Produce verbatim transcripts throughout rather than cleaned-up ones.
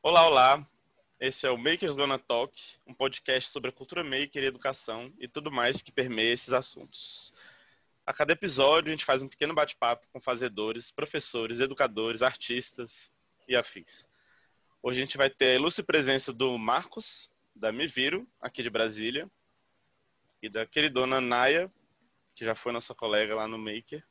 Olá, olá! Esse é o Makers Gonna Talk, um podcast sobre a cultura maker e educação e tudo mais que permeia esses assuntos. A cada episódio, a gente faz um pequeno bate-papo com fazedores, professores, educadores, artistas e afins. Hoje a gente vai ter a ilustre presença do Marcos, da Me Viro, aqui de Brasília, e da queridona Naya, que já foi nossa colega lá no Maker.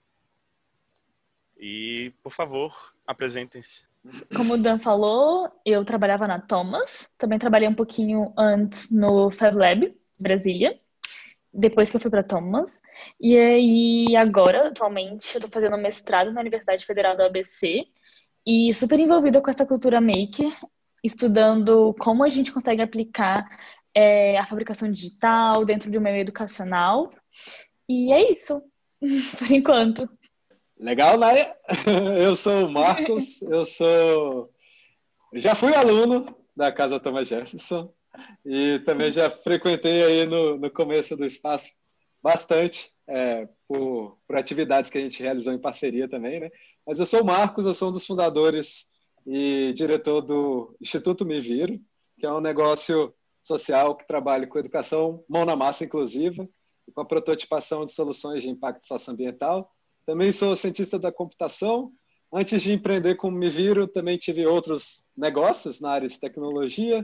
E, por favor, apresentem-se. Como o Dan falou, eu trabalhava na Thomas, também trabalhei um pouquinho antes no Fab Lab, Brasília, depois que eu fui para Thomas. E aí, agora, atualmente, eu tô fazendo mestrado na Universidade Federal do A B C e super envolvida com essa cultura maker, estudando como a gente consegue aplicar é, a fabricação digital dentro de um meio educacional. E é isso, por enquanto. Legal, Naya? Eu sou o Marcos, eu sou... já fui aluno da Casa Thomas Jefferson e também já frequentei aí no, no começo do espaço bastante, é, por, por atividades que a gente realizou em parceria também, né? Mas eu sou o Marcos, eu sou um dos fundadores e diretor do Instituto Me Viro, que é um negócio social que trabalha com educação mão na massa inclusiva e com a prototipação de soluções de impacto socioambiental. Também sou cientista da computação. Antes de empreender como Me Viro, também tive outros negócios na área de tecnologia,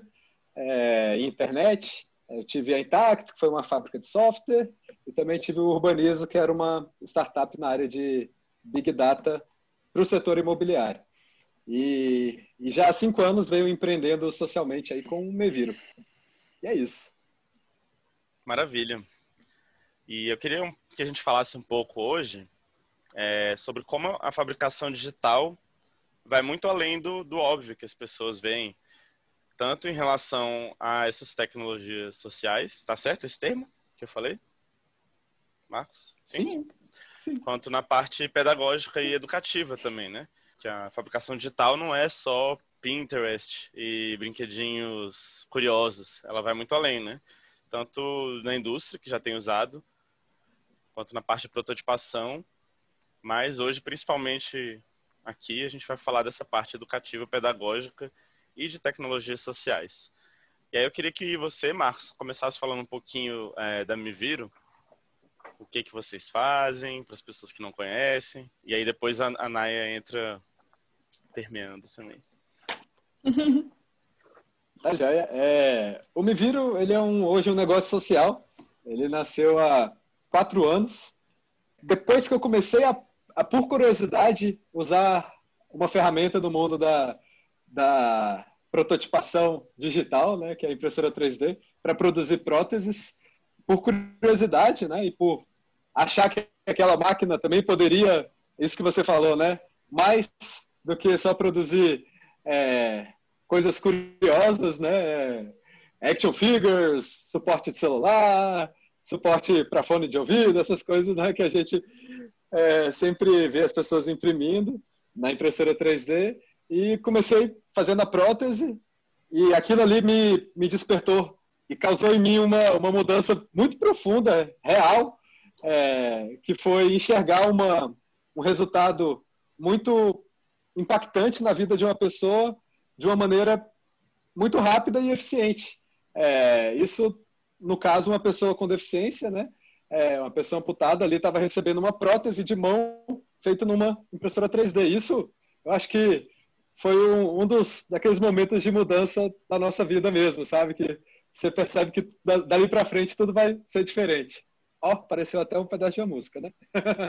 é, internet. Eu tive a Intact, que foi uma fábrica de software, e também tive o Urbanizo, que era uma startup na área de Big Data para o setor imobiliário. E, e já há cinco anos venho empreendendo socialmente aí com o Me Viro. E é isso. Maravilha. E eu queria que a gente falasse um pouco hoje É, sobre como a fabricação digital vai muito além do, do óbvio que as pessoas veem, tanto em relação a essas tecnologias sociais, tá certo esse termo que eu falei, Marcos? Sim. Sim. Quanto na parte pedagógica e educativa também, né? Que a fabricação digital não é só Pinterest e brinquedinhos curiosos, ela vai muito além, né? Tanto na indústria, que já tem usado, quanto na parte de prototipação. Mas hoje, principalmente aqui, a gente vai falar dessa parte educativa, pedagógica e de tecnologias sociais. E aí eu queria que você, Marcos, começasse falando um pouquinho é, da Me Viro, o que que vocês fazem, para as pessoas que não conhecem, e aí depois a, a Naya entra permeando também. Tá, joia. É, o Me Viro, ele é um, hoje um negócio social. Ele nasceu há quatro anos. Depois que eu comecei a, a, por curiosidade, usar uma ferramenta do mundo da, da prototipação digital, né, que é a impressora três D, para produzir próteses, por curiosidade, né, e por achar que aquela máquina também poderia, isso que você falou, né, mais do que só produzir é, coisas curiosas, né, action figures, suporte de celular, suporte para fone de ouvido, essas coisas, né, que a gente é, sempre vê as pessoas imprimindo na impressora três D. E comecei fazendo a prótese e aquilo ali me, me despertou e causou em mim uma, uma mudança muito profunda, real, é, que foi enxergar uma, um resultado muito impactante na vida de uma pessoa de uma maneira muito rápida e eficiente. É, isso, no caso, uma pessoa com deficiência, né? É, uma pessoa amputada ali estava recebendo uma prótese de mão feita numa impressora três D. Isso, eu acho que foi um, um dos daqueles momentos de mudança da nossa vida mesmo, sabe? Que você percebe que dali para frente tudo vai ser diferente. Ó, oh, pareceu até um pedaço de uma música, né?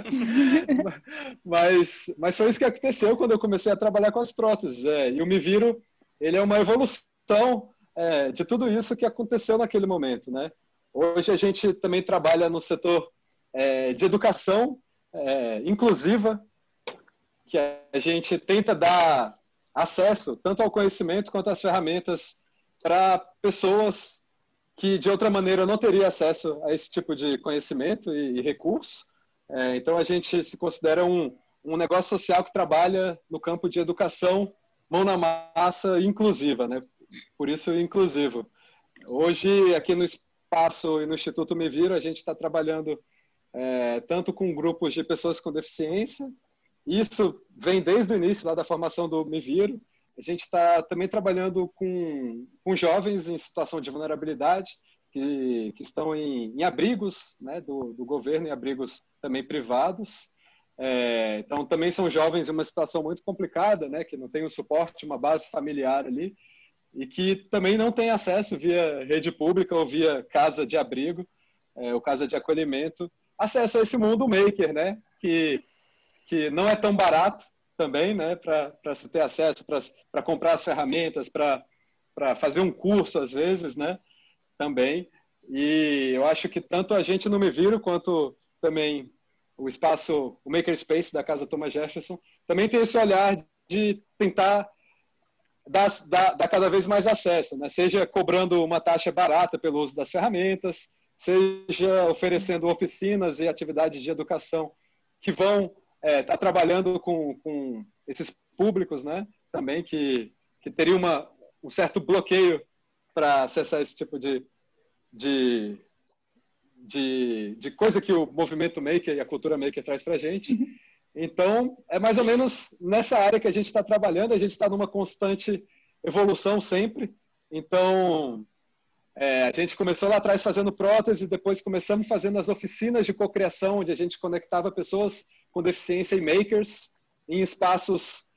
mas, mas foi isso que aconteceu quando eu comecei a trabalhar com as próteses. É, e o Me Viro, ele é uma evolução é, de tudo isso que aconteceu naquele momento, né? Hoje a gente também trabalha no setor é, de educação é, inclusiva, que a gente tenta dar acesso tanto ao conhecimento quanto às ferramentas para pessoas que de outra maneira não teriam acesso a esse tipo de conhecimento e, e recurso. É, então a gente se considera um, um negócio social que trabalha no campo de educação mão na massa inclusiva, né? Por isso inclusivo. Hoje aqui no espaço e no Instituto Me Viro a gente está trabalhando é, tanto com grupos de pessoas com deficiência. Isso vem desde o início lá da formação do Me Viro. a gente está também trabalhando com, com jovens em situação de vulnerabilidade, que, que estão em, em abrigos, né, do, do governo, em abrigos também privados. É, então, também são jovens em uma situação muito complicada, né, que não tem um suporte, uma base familiar ali, e que também não têm acesso via rede pública ou via casa de abrigo, é, ou casa de acolhimento, acesso a esse mundo maker, né, que, que não é tão barato também, né, para se ter acesso, para comprar as ferramentas, para fazer um curso, às vezes, né, também. E eu acho que tanto a gente no Me Viro, quanto também o espaço, o Makerspace da Casa Thomas Jefferson, também tem esse olhar de tentar dar, dar, dar cada vez mais acesso, né? Seja cobrando uma taxa barata pelo uso das ferramentas, seja oferecendo oficinas e atividades de educação que vão é, tá trabalhando com, com esses públicos, né? Também que, que teria uma, um certo bloqueio para acessar esse tipo de, de, de, de coisa que o movimento maker e a cultura maker traz para a gente. Então, é mais ou menos nessa área que a gente está trabalhando, a gente está numa constante evolução sempre. Então, é, a gente começou lá atrás fazendo prótese, depois começamos fazendo as oficinas de cocriação, onde a gente conectava pessoas com deficiência e makers em espaços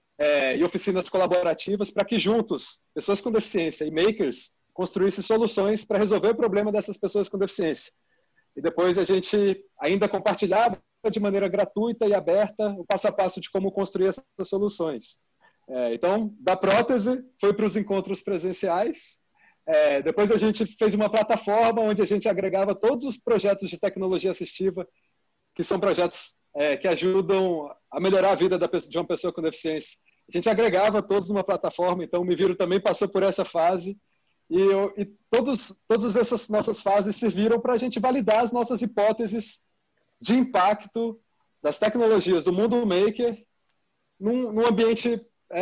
é, e oficinas colaborativas para que juntos, pessoas com deficiência e makers, construíssem soluções para resolver o problema dessas pessoas com deficiência. E depois a gente ainda compartilhava de maneira gratuita e aberta o passo a passo de como construir essas soluções. É, então, da prótese, foi para os encontros presenciais. É, depois a gente fez uma plataforma onde a gente agregava todos os projetos de tecnologia assistiva, que são projetos é, que ajudam a melhorar a vida da, de uma pessoa com deficiência. A gente agregava todos numa plataforma, então o Me Viro também passou por essa fase. E, eu, e todos, todas essas nossas fases serviram para a gente validar as nossas hipóteses de impacto das tecnologias do mundo maker num, num ambiente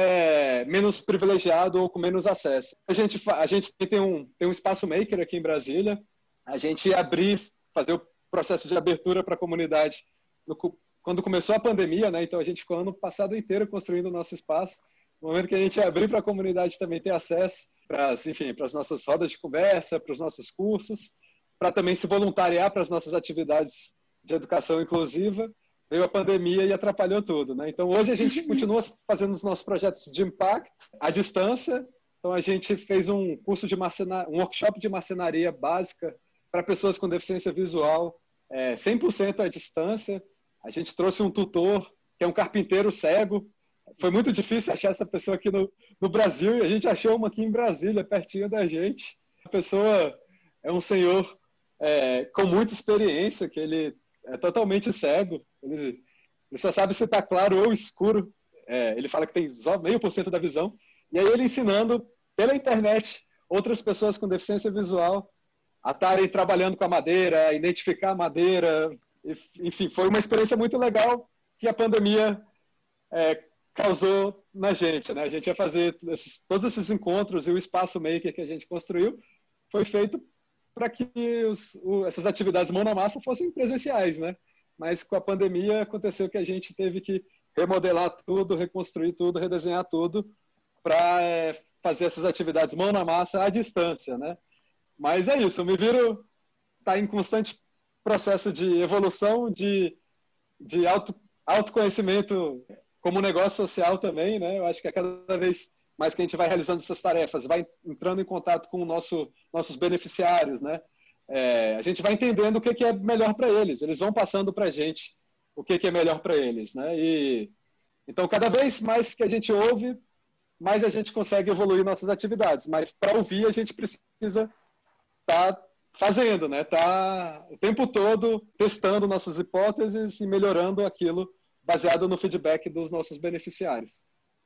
é, menos privilegiado ou com menos acesso. A gente, a gente tem, um, tem um espaço maker aqui em Brasília, a gente ia abrir, fazer o processo de abertura para a comunidade no, quando começou a pandemia, né? Então a gente ficou ano passado inteiro construindo o nosso espaço. No momento que a gente abrir para a comunidade também ter acesso para, enfim, para as nossas rodas de conversa, para os nossos cursos, para também se voluntariar para as nossas atividades de educação inclusiva, veio a pandemia e atrapalhou tudo, né? Então, hoje a gente continua fazendo os nossos projetos de impacto à distância. Então, a gente fez um curso de marcenaria, um workshop de marcenaria básica para pessoas com deficiência visual, é, cem por cento à distância. A gente trouxe um tutor, que é um carpinteiro cego. Foi muito difícil achar essa pessoa aqui no, no Brasil, e a gente achou uma aqui em Brasília, pertinho da gente. A pessoa é um senhor é, com muita experiência, que ele é totalmente cego, ele, ele só sabe se está claro ou escuro, é, ele fala que tem só meio por cento da visão, e aí ele ensinando pela internet outras pessoas com deficiência visual a estarem trabalhando com a madeira, a identificar a madeira, enfim, foi uma experiência muito legal que a pandemia é, causou na gente, né? A gente ia fazer esses, todos esses encontros, e o espaço maker que a gente construiu foi feito para que os, o, essas atividades mão na massa fossem presenciais, né? Mas com a pandemia aconteceu que a gente teve que remodelar tudo, reconstruir tudo, redesenhar tudo para é, fazer essas atividades mão na massa à distância, né? Mas é isso, o Me Viro está em constante processo de evolução, de, de auto, autoconhecimento como negócio social também, né? Eu acho que a cada vez mais que a gente vai realizando essas tarefas, vai entrando em contato com o nosso, nossos beneficiários, né? É, a gente vai entendendo o que, que é melhor para eles. Eles vão passando para a gente o que, que é melhor para eles, né? E, então, cada vez mais que a gente ouve, mais a gente consegue evoluir nossas atividades. Mas para ouvir, a gente precisa estar tá fazendo, né? Tá o tempo todo testando nossas hipóteses e melhorando aquilo baseado no feedback dos nossos beneficiários.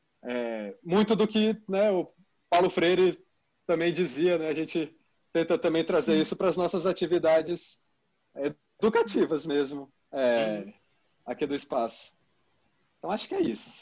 É, muito do que, né, o Paulo Freire também dizia, né, a gente tenta também trazer isso para as nossas atividades educativas mesmo, é, aqui do espaço. Então, acho que é isso.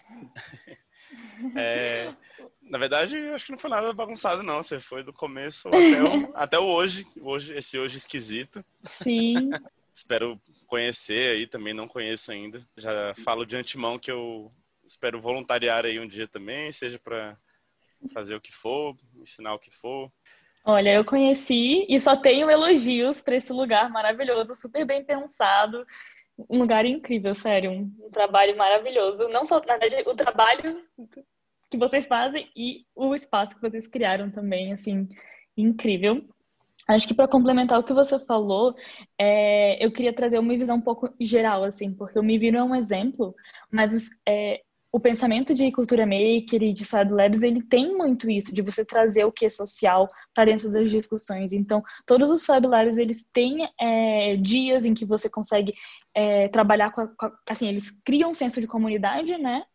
É, na verdade, acho que não foi nada bagunçado, não. Você foi do começo até o, até o hoje, hoje, esse hoje esquisito. Sim. Espero conhecer aí, também não conheço ainda. Já falo de antemão que eu espero voluntariar aí um dia também, seja para fazer o que for, ensinar o que for. Olha, eu conheci e só tenho elogios para esse lugar maravilhoso, super bem pensado, um lugar incrível, sério, um, um trabalho maravilhoso. Não só, na verdade, o trabalho que vocês fazem e o espaço que vocês criaram também, assim, incrível. Acho que para complementar o que você falou, é, eu queria trazer uma visão um pouco geral, assim, porque o Me Viro é um exemplo, mas é, o pensamento de cultura maker e de Fab Labs, ele tem muito isso, de você trazer o que é social para dentro das discussões. Então, todos os Fab Labs, eles têm é, dias em que você consegue é, trabalhar com, a, com a, assim, eles criam um senso de comunidade, né?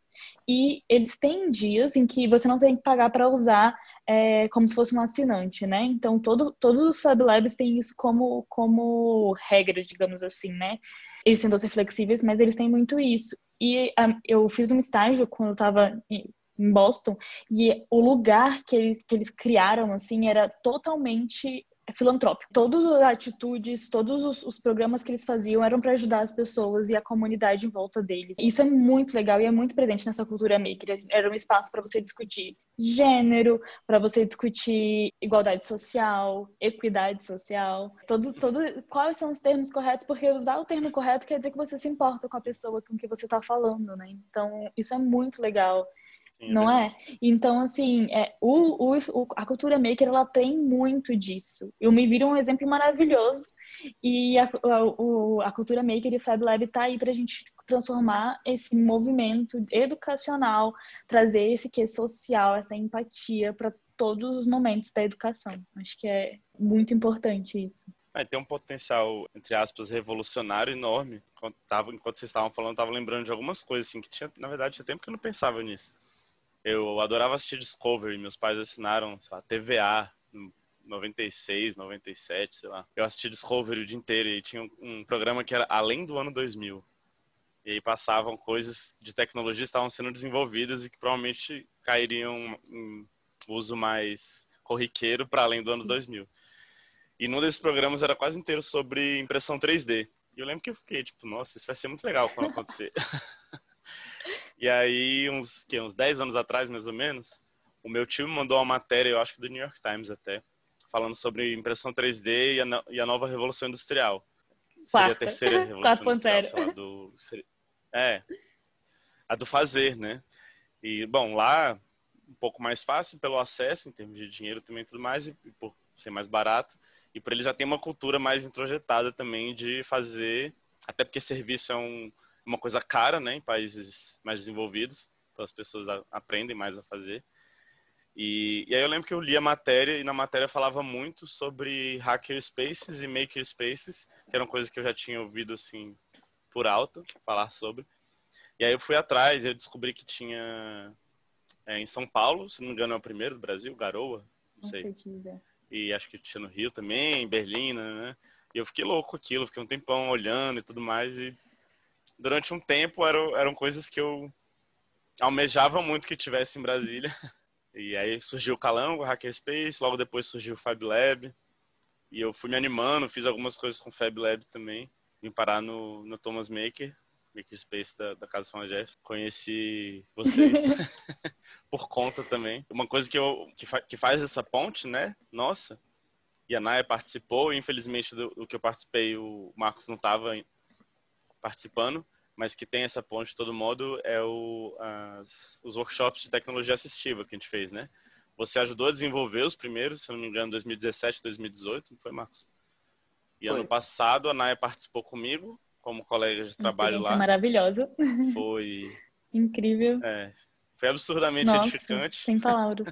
E eles têm dias em que você não tem que pagar para usar é, como se fosse um assinante, né? Então, todo, todos os Fab Labs têm isso como, como regra, digamos assim, né? Eles tentam ser flexíveis, mas eles têm muito isso. E um, eu fiz um estágio quando eu estava em, em Boston, e o lugar que eles, que eles criaram, assim, era totalmente filantrópico. Todas as atitudes, todos os, os programas que eles faziam eram para ajudar as pessoas e a comunidade em volta deles. Isso é muito legal e é muito presente nessa cultura maker. Era um espaço para você discutir gênero, para você discutir igualdade social, equidade social, todo, todo, quais são os termos corretos, porque usar o termo correto quer dizer que você se importa com a pessoa com que você está falando, né? Então, isso é muito legal. Sim, é Não é? verdade. Então, assim, é, o, o, a cultura maker, ela tem muito disso. Eu me viro um exemplo maravilhoso e a, a, o- a cultura maker e Fab Lab tá aí pra gente transformar esse movimento educacional, trazer esse que é social, essa empatia para todos os momentos da educação. Acho que é muito importante isso. É, tem um potencial, entre aspas, revolucionário enorme. Enquanto, tava, enquanto vocês estavam falando, eu tava lembrando de algumas coisas, assim, que tinha, na verdade, tinha tempo que eu não pensava nisso. Eu adorava assistir Discovery, meus pais assinaram, sei lá, T V A, em noventa e seis, noventa e sete, sei lá. Eu assisti Discovery o dia inteiro e tinha um, um programa que era além do ano dois mil. E aí passavam coisas de tecnologia que estavam sendo desenvolvidas e que provavelmente cairiam em uso mais corriqueiro para além do ano dois mil. E num desses programas era quase inteiro sobre impressão três D. E eu lembro que eu fiquei tipo, nossa, isso vai ser muito legal quando acontecer. E aí, uns, que, uns dez anos atrás, mais ou menos, o meu tio me mandou uma matéria, eu acho que do New York Times até, falando sobre impressão três D e a, no- e a nova revolução industrial. Seria a Quarta. terceira revolução industrial, quatro ponto zero. sei lá, do... seria- É, a do fazer, né? E, bom, lá, um pouco mais fácil pelo acesso, em termos de dinheiro também e tudo mais, e por ser mais barato. E por ele já tem uma cultura mais introjetada também de fazer, até porque serviço é um, uma coisa cara, né, em países mais desenvolvidos, então as pessoas a, aprendem mais a fazer. E, e aí eu lembro que eu li a matéria e na matéria falava muito sobre hacker spaces e maker spaces, que eram coisas que eu já tinha ouvido assim por alto falar sobre. E aí eu fui atrás e eu descobri que tinha é, em São Paulo, se não me engano é o primeiro do Brasil, Garoa, não Não sei. sei te dizer. E acho que tinha no Rio também, em Berlim, né? E eu fiquei louco com aquilo, fiquei um tempão olhando e tudo mais. E durante um tempo eram, eram coisas que eu almejava muito que tivesse em Brasília. E aí surgiu o Calango, o Hackerspace, logo depois surgiu o Fab Lab. E eu fui me animando, fiz algumas coisas com o Fab Lab também. Vim parar no, no Thomas Maker, Makerspace da, da Casa Fama Jeff. Conheci vocês por conta também. Uma coisa que, eu, que, fa, que faz essa ponte, né? Nossa. E a Naya participou, e infelizmente do, do que eu participei, o Marcos não estava participando, mas que tem essa ponte de todo modo, é o, as, os workshops de tecnologia assistiva que a gente fez, né? Você ajudou a desenvolver os primeiros, se não me engano, dois mil e dezessete, dois mil e dezoito, não foi, Marcos? E Foi. ano passado a Naya participou comigo, como colega de Uma trabalho experiência lá. maravilhosa. Foi, Incrível. é, foi absurdamente Nossa, edificante. sem palavras.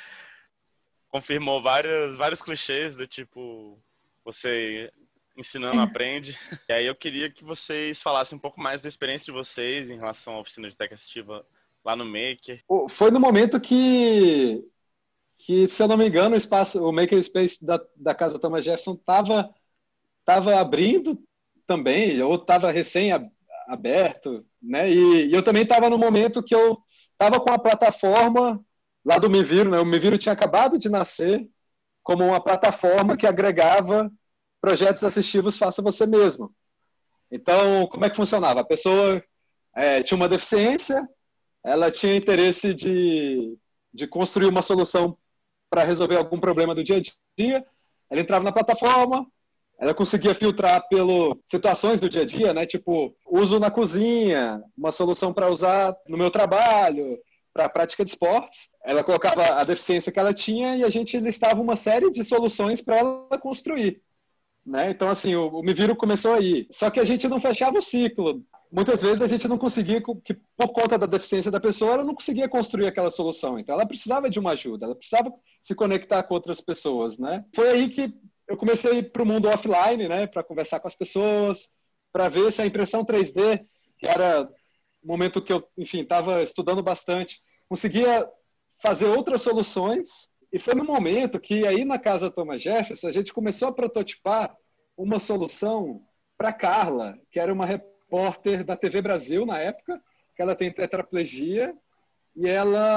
Confirmou várias, vários clichês do tipo, você ensinando aprende. E aí eu queria que vocês falassem um pouco mais da experiência de vocês em relação à oficina de tech assistiva lá no Maker. O- Foi no momento que, que, se eu não me engano, o espaço, o Makerspace da, da Casa Thomas Jefferson estava tava abrindo também, ou estava recém-aberto, né? E, e eu também estava no momento que eu estava com a plataforma lá do Me Viro, né? O Me Viro tinha acabado de nascer como uma plataforma que agregava projetos assistivos faça você mesmo. Então, como é que funcionava? A pessoa é, tinha uma deficiência, ela tinha interesse de, de construir uma solução para resolver algum problema do dia a dia. Ela entrava na plataforma, ela conseguia filtrar pelas situações do dia a dia, né? Tipo, uso na cozinha, uma solução para usar no meu trabalho, para a prática de esportes. Ela colocava a deficiência que ela tinha e a gente listava uma série de soluções para ela construir. Né? Então, assim, o, o Me Viro começou aí. Só que a gente não fechava o ciclo. Muitas vezes a gente não conseguia, que por conta da deficiência da pessoa, ela não conseguia construir aquela solução. Então, ela precisava de uma ajuda, ela precisava se conectar com outras pessoas, né? Foi aí que eu comecei a ir para o mundo offline, né? Para conversar com as pessoas, para ver se a impressão três D, que era o momento que eu, enfim, estava estudando bastante, conseguia fazer outras soluções. E foi no momento que aí na casa Thomas Jefferson a gente começou a prototipar uma solução para Carla, que era uma repórter da T V Brasil na época, que ela tem tetraplegia, e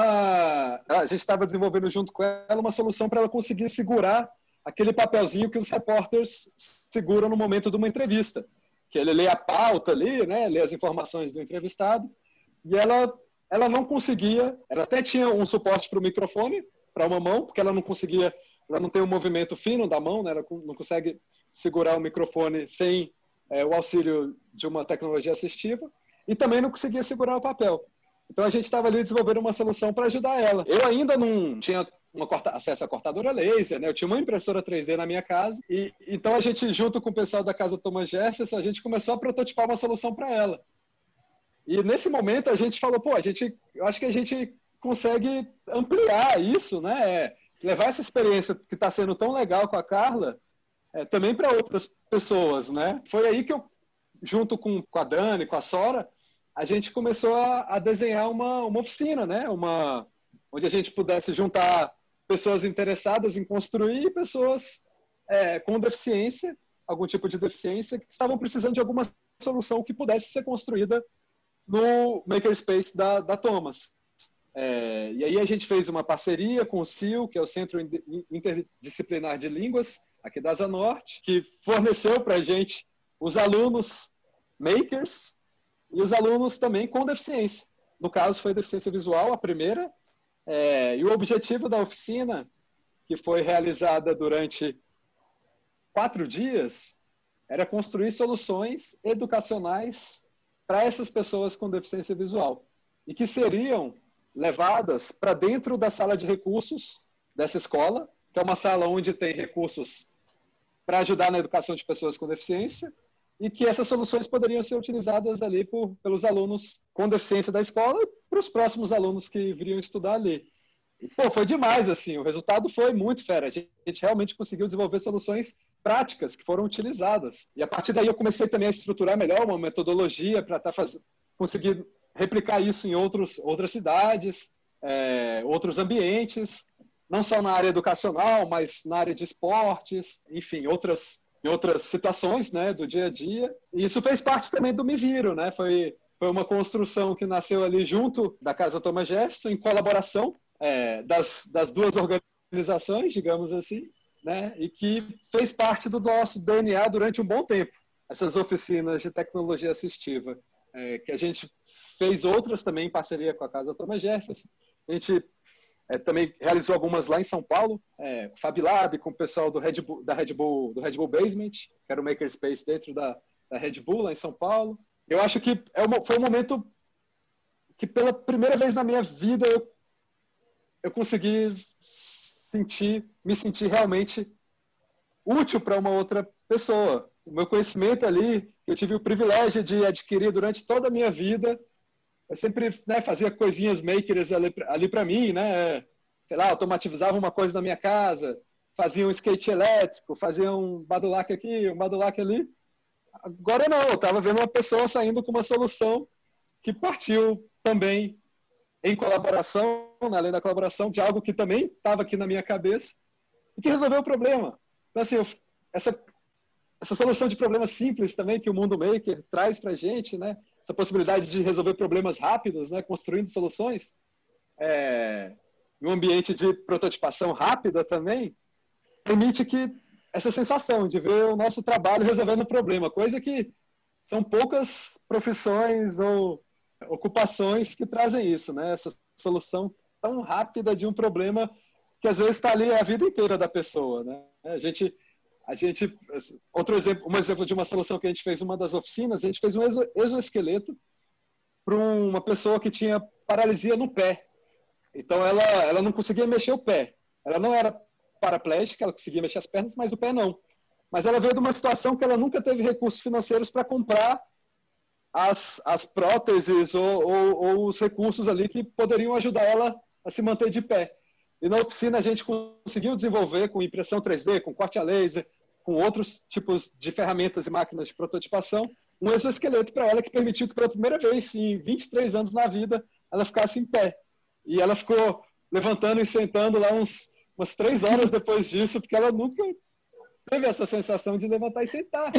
ela a gente estava desenvolvendo junto com ela uma solução para ela conseguir segurar aquele papelzinho que os repórteres seguram no momento de uma entrevista, que ele lê a pauta ali, né, lê as informações do entrevistado, e ela ela não conseguia, ela até tinha um suporte para o microfone, para uma mão, porque ela não conseguia, ela não tem um movimento fino da mão, né? Ela não consegue segurar o microfone sem é, o auxílio de uma tecnologia assistiva, e também não conseguia segurar o papel. Então a gente estava ali desenvolvendo uma solução para ajudar ela. Eu ainda não tinha uma corta, acesso à cortadora laser, né? Eu tinha uma impressora três D na minha casa, e então a gente, junto com o pessoal da casa Thomas Jefferson, a gente começou a prototipar uma solução para ela. E nesse momento a gente falou, pô, a gente, eu acho que a gente consegue ampliar isso, né? Levar essa experiência que está sendo tão legal com a Carla é, também para outras pessoas, né? Foi aí que eu, junto com, com a Dani, com a Sora, a gente começou a, a desenhar uma, uma oficina, né? Uma, onde a gente pudesse juntar pessoas interessadas em construir e pessoas é, com deficiência, algum tipo de deficiência, que estavam precisando de alguma solução que pudesse ser construída no Makerspace da, da Thomas. É, e aí a gente fez uma parceria com o C I L, que é o Centro Interdisciplinar de Línguas, aqui da Asa Norte, que forneceu para a gente os alunos makers e os alunos também com deficiência. No caso, foi deficiência visual, a primeira. É, e o objetivo da oficina, que foi realizada durante quatro dias, era construir soluções educacionais para essas pessoas com deficiência visual, e que seriam levadas para dentro da sala de recursos dessa escola, que é uma sala onde tem recursos para ajudar na educação de pessoas com deficiência, e que essas soluções poderiam ser utilizadas ali por, pelos alunos com deficiência da escola e para os próximos alunos que viriam estudar ali. E, pô, foi demais, assim, o resultado foi muito fera. A gente, a gente realmente conseguiu desenvolver soluções práticas que foram utilizadas. E a partir daí eu comecei também a estruturar melhor uma metodologia para tá faz... conseguir replicar isso em outros, outras cidades, é, outros ambientes, não só na área educacional, mas na área de esportes, enfim, outras, em outras situações, né, do dia a dia. E isso fez parte também do Me Viro, né? Foi, foi uma construção que nasceu ali junto da Casa Thomas Jefferson, em colaboração é, das, das duas organizações, digamos assim, né? E que fez parte do nosso D N A durante um bom tempo, essas oficinas de tecnologia assistiva, é, que a gente fez outras também em parceria com a Casa Thomas Jefferson. A gente é, também realizou algumas lá em São Paulo, é, com o Fab Lab, com o pessoal do Red Bull, da Red Bull, do Red Bull Basement, que era o Makerspace dentro da, da Red Bull, lá em São Paulo. Eu acho que é uma, foi um momento que, pela primeira vez na minha vida, eu, eu consegui sentir, me sentir realmente útil para uma outra pessoa. O meu conhecimento ali, eu tive o privilégio de adquirir durante toda a minha vida. Eu sempre, né, fazia coisinhas makers ali, ali para mim, né? Sei lá, automatizava uma coisa na minha casa, fazia um skate elétrico, fazia um badulac aqui, um badulac ali. Agora não, eu estava vendo uma pessoa saindo com uma solução que partiu também em colaboração, além da colaboração, de algo que também estava aqui na minha cabeça e que resolveu o problema. Então, assim, eu, essa, essa solução de problemas simples também que o Mundo Maker traz para a gente, né? Essa possibilidade de resolver problemas rápidos, né? Construindo soluções é, em um ambiente de prototipação rápida também, permite que essa sensação de ver o nosso trabalho resolvendo o problema, coisa que são poucas profissões ou ocupações que trazem isso, né? Essa solução tão rápida de um problema que às vezes está ali a vida inteira da pessoa, né? A gente, a gente, outro exemplo, um exemplo de uma solução que a gente fez em uma das oficinas, a gente fez um exo, exoesqueleto para uma pessoa que tinha paralisia no pé. Então ela, ela não conseguia mexer o pé. Ela não era paraplégica, ela conseguia mexer as pernas, mas o pé não. Mas ela veio de uma situação que ela nunca teve recursos financeiros para comprar as, as próteses ou, ou, ou os recursos ali que poderiam ajudar ela a se manter de pé. E na oficina a gente conseguiu desenvolver com impressão três D, com corte a laser, com outros tipos de ferramentas e máquinas de prototipação, um exoesqueleto para ela que permitiu que pela primeira vez em vinte e três anos na vida ela ficasse em pé. E ela ficou levantando e sentando lá uns, umas três horas depois disso, porque ela nunca teve essa sensação de levantar e sentar.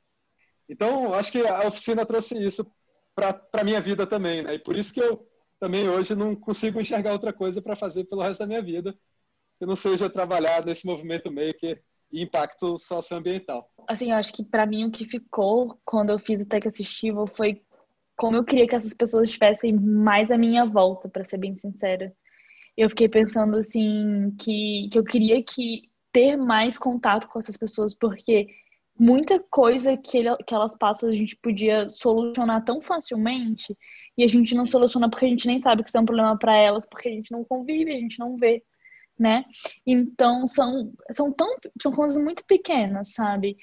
Então, acho que a oficina trouxe isso para a minha vida também, né? E por isso que eu também hoje não consigo enxergar outra coisa para fazer pelo resto da minha vida, que não seja trabalhar nesse movimento maker e impacto socioambiental. Assim, eu acho que para mim o que ficou quando eu fiz o Tech Assistível foi como eu queria que essas pessoas estivessem mais à minha volta, para ser bem sincera. Eu fiquei pensando assim que, que eu queria que ter mais contato com essas pessoas, porque muita coisa que, ele, que elas passam a gente podia solucionar tão facilmente e a gente não Sim. soluciona porque a gente nem sabe que isso é um problema para elas, porque a gente não convive, a gente não vê, né? Então são, são, tão, são coisas muito pequenas, sabe?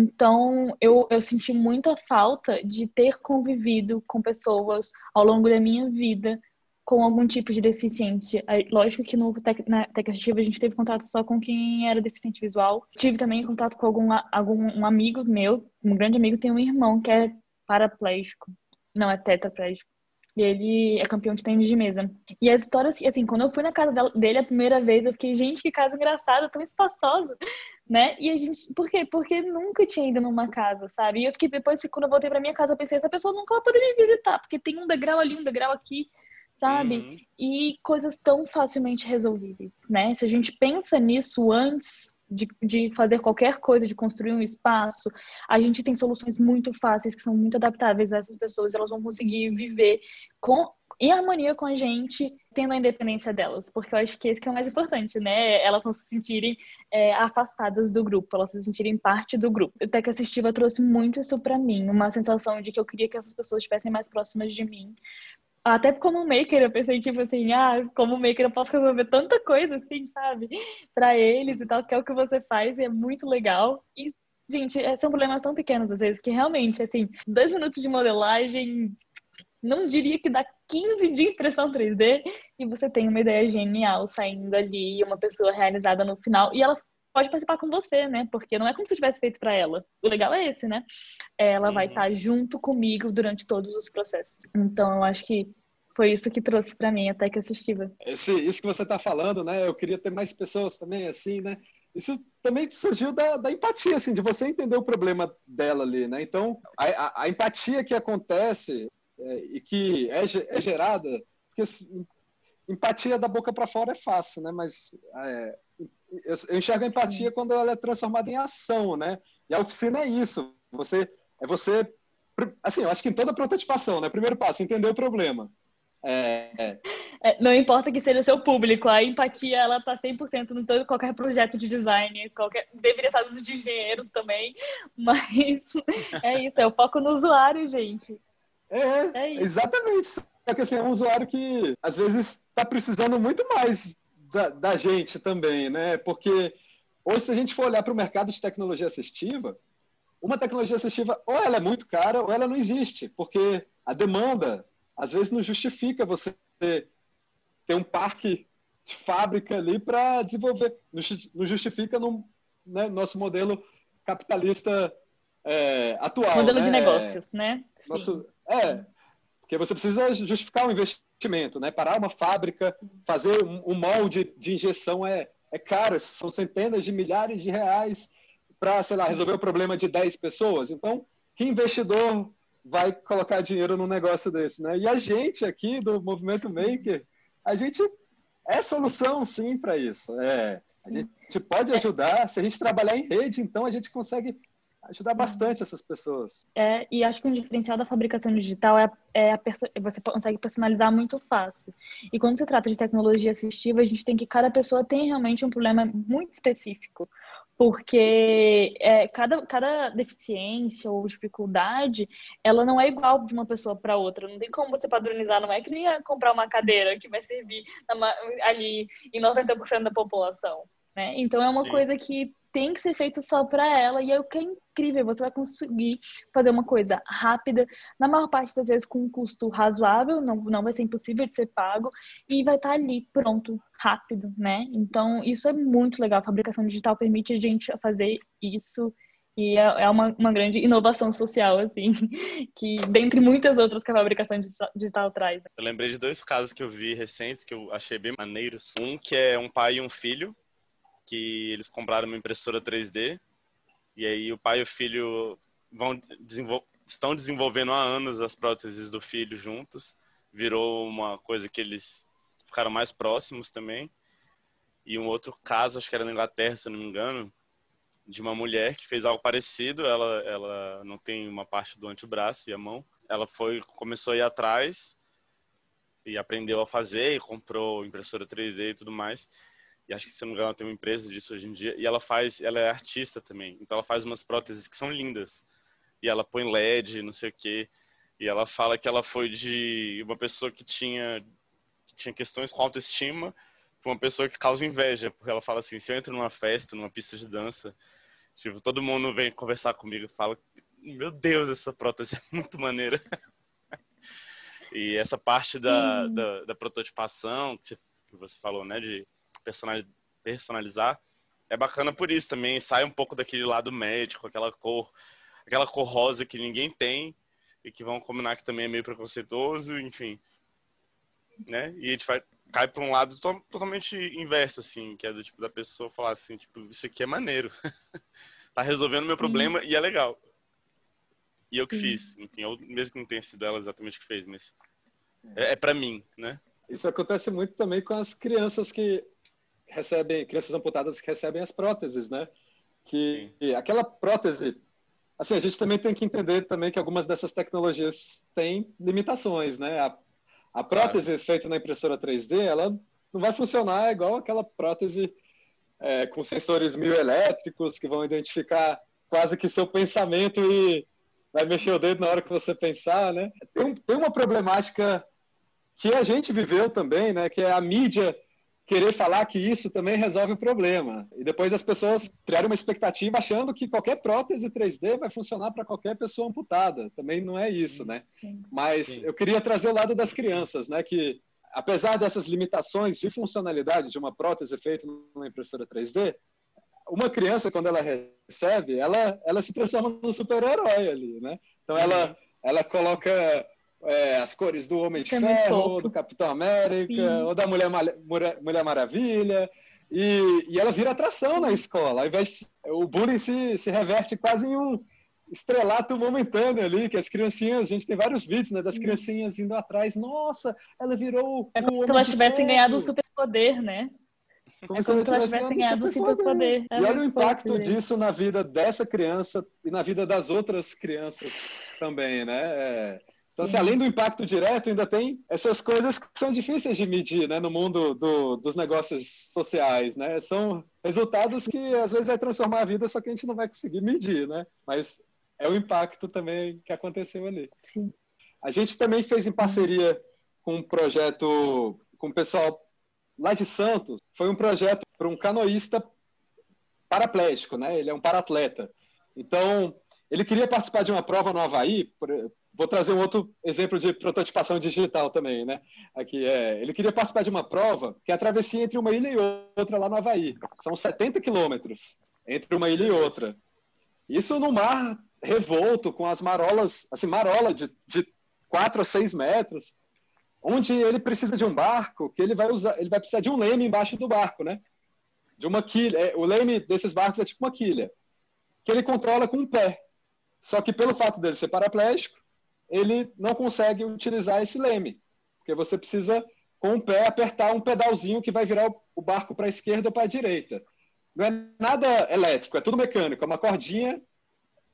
Então eu, eu senti muita falta de ter convivido com pessoas ao longo da minha vida com algum tipo de deficiência. Lógico que no Tech, na Tech Assistiva a gente teve contato só com quem era deficiente visual. Tive também contato com algum, algum um amigo meu, um grande amigo, tem um irmão que é paraplégico. Não, é tetraplégico. E ele é campeão de tênis de mesa. E as histórias, assim, quando eu fui na casa dele a primeira vez, eu fiquei, gente, que casa engraçada, tão espaçosa, né? E a gente, por quê? Porque nunca tinha ido numa casa, sabe? E eu fiquei, depois, quando eu voltei pra minha casa, eu pensei, essa pessoa nunca vai poder me visitar, porque tem um degrau ali, um degrau aqui, sabe? Uhum. E coisas tão facilmente resolvíveis, né? Se a gente pensa nisso antes de, de fazer qualquer coisa, de construir um espaço, a gente tem soluções muito fáceis, que são muito adaptáveis a essas pessoas, elas vão conseguir viver com, em harmonia com a gente, tendo a independência delas, porque eu acho que esse que é o mais importante, né? Elas não se sentirem é, afastadas do grupo, elas se sentirem parte do grupo. O Tech Assistiva trouxe muito isso pra mim, uma sensação de que eu queria que essas pessoas estivessem mais próximas de mim. Até como maker, eu pensei, tipo assim, ah, como maker eu posso resolver tanta coisa, assim, sabe? Pra eles e tal, que é o que você faz e é muito legal. E, gente, são problemas tão pequenos, às vezes, que realmente, assim, dois minutos de modelagem, não diria que dá quinze de impressão três D, e você tem uma ideia genial saindo ali, uma pessoa realizada no final, e ela pode participar com você, né? Porque não é como se tivesse feito pra ela. O legal é esse, né? Ela vai estar Uhum. junto comigo durante todos os processos. Então, eu acho que foi isso que trouxe para mim a Tech Assistiva. Esse, isso que você está falando, né? Eu queria ter mais pessoas também, assim, né? Isso também surgiu da, da empatia, assim, de você entender o problema dela ali, né? Então, a, a, a empatia que acontece é, e que é, é gerada, porque assim, empatia da boca para fora é fácil, né? Mas é, eu, eu enxergo a empatia Sim. quando ela é transformada em ação, né? E a oficina é isso. Você é você, assim, eu acho que em toda prototipação, né? Primeiro passo, entender o problema. É... É, não importa que seja o seu público, a empatia ela tá cem por cento no todo qualquer projeto de design, qualquer deveria estar nos de engenheiros também, mas é isso, é o foco no usuário, gente. É, é exatamente. Só que assim, é um usuário que às vezes está precisando muito mais da, da gente também, né? Porque hoje, se a gente for olhar para o mercado de tecnologia assistiva, uma tecnologia assistiva ou ela é muito cara ou ela não existe, porque a demanda às vezes não justifica você ter, ter um parque de fábrica ali para desenvolver, não justifica no né, nosso modelo capitalista é, atual. Modelo né? de negócios, né? Nosso, é, porque você precisa justificar o investimento, né? Parar uma fábrica, fazer um, um molde de injeção é, é caro, são centenas de milhares de reais para, sei lá, resolver o problema de dez pessoas. Então, que investidor vai colocar dinheiro num negócio desse, né? E a gente aqui do Movimento Maker, a gente é solução, sim, para isso. É, a gente pode ajudar, se a gente trabalhar em rede, então a gente consegue ajudar bastante essas pessoas. É, e acho que um diferencial da fabricação digital é, a- é a perso- você consegue personalizar muito fácil. E quando se trata de tecnologia assistiva, a gente tem que cada pessoa tem realmente um problema muito específico, porque é, cada, cada deficiência ou dificuldade, ela não é igual de uma pessoa para outra. Não tem como você padronizar, não é que nem ia comprar uma cadeira que vai servir na ma- ali em noventa por cento da população, né? Então é uma Sim. coisa que tem que ser feito só para ela, e é o que é incrível, você vai conseguir fazer uma coisa rápida, na maior parte das vezes com um custo razoável, não, não vai ser impossível de ser pago, e vai estar ali pronto, rápido, né? Então, isso é muito legal, a fabricação digital permite a gente fazer isso, e é, é uma, uma grande inovação social, assim, que dentre muitas outras que a fabricação digital, digital traz. Eu lembrei de dois casos que eu vi recentes que eu achei bem maneiros. Um que é um pai e um filho, que eles compraram uma impressora três D, e aí o pai e o filho vão desenvol... estão desenvolvendo há anos as próteses do filho juntos. Virou uma coisa que eles ficaram mais próximos também. E um outro caso, acho que era na Inglaterra, se eu não me engano, de uma mulher que fez algo parecido. Ela, ela não tem uma parte do antebraço e a mão. Ela foi, começou a ir atrás e aprendeu a fazer e comprou impressora três D e tudo mais. E acho que, se não me engano, ela tem uma empresa disso hoje em dia. E ela faz, ela é artista também. Então ela faz umas próteses que são lindas. E ela põe L E D, não sei o quê. E ela fala que ela foi de uma pessoa que tinha, que tinha questões com autoestima para uma pessoa que causa inveja. Porque ela fala assim, se eu entro numa festa, numa pista de dança, tipo, todo mundo vem conversar comigo e fala, meu Deus, essa prótese é muito maneira. E essa parte da, da, da prototipação que você, que você falou, né, de personalizar, é bacana por isso também, sai um pouco daquele lado médico, aquela cor, aquela cor rosa que ninguém tem e que vão combinar que também é meio preconceituoso, enfim, né? E a gente vai, cai para um lado to totalmente inverso, assim, que é do tipo da pessoa falar assim, tipo, isso aqui é maneiro, tá resolvendo meu problema e é legal. E eu que fiz, enfim, eu, mesmo que não tenha sido ela exatamente que fez, mas é, é para mim, né? Isso acontece muito também com as crianças que recebem, crianças amputadas que recebem as próteses, né? Que Sim. aquela prótese, assim, a gente também tem que entender também que algumas dessas tecnologias têm limitações, né? A, a prótese claro. feita na impressora três D, ela não vai funcionar igual aquela prótese é, com sensores mioelétricos que vão identificar quase que seu pensamento e vai mexer o dedo na hora que você pensar, né? Tem, um, tem uma problemática que a gente viveu também, né? Que é a mídia querer falar que isso também resolve o problema. E depois as pessoas criaram uma expectativa achando que qualquer prótese três D vai funcionar para qualquer pessoa amputada. Também não é isso, né? Mas Sim. eu queria trazer o lado das crianças, né? Que apesar dessas limitações de funcionalidade de uma prótese feita numa impressora três D, uma criança, quando ela recebe, ela, ela se transforma num super-herói ali, né? Então ela, uhum. ela coloca É, as cores do Homem de é Ferro, do Capitão América, Sim. ou da Mulher, Mulher, Mulher Maravilha, e, e ela vira atração Sim. na escola. Ao invés de, o bullying se, se reverte quase em um estrelato momentâneo ali, que as criancinhas, a gente tem vários vídeos, né, das Sim. criancinhas indo atrás, nossa, ela virou É como se elas tivessem ganhado um superpoder, né? Como é se como se ela tivesse tivessem ganhado um superpoder. superpoder. E olha o impacto disso na vida dessa criança e na vida das outras crianças também, né? É... Então, assim, além do impacto direto, ainda tem essas coisas que são difíceis de medir, né, no mundo do, dos negócios sociais, né? São resultados que às vezes vai transformar a vida, só que a gente não vai conseguir medir, né? Mas é o impacto também que aconteceu ali. Sim. A gente também fez em parceria com um projeto com o pessoal lá de Santos. Foi um projeto para um canoísta paraplégico, né? Ele é um paratleta. Então, ele queria participar de uma prova no Havaí. Por, Vou trazer um outro exemplo de prototipação digital também, né? Aqui é, ele queria participar de uma prova que é a travessia entre uma ilha e outra lá no Havaí. São setenta quilômetros entre uma ilha e outra. Isso no mar revolto, com as marolas, assim, marola de, de quatro a seis metros, onde ele precisa de um barco, que ele vai usar, ele vai precisar de um leme embaixo do barco, né? De uma quilha. O leme desses barcos é tipo uma quilha, que ele controla com um pé. Só que pelo fato dele ser paraplégico, ele não consegue utilizar esse leme, porque você precisa, com o pé, apertar um pedalzinho que vai virar o barco para a esquerda ou para a direita. Não é nada elétrico, é tudo mecânico, é uma cordinha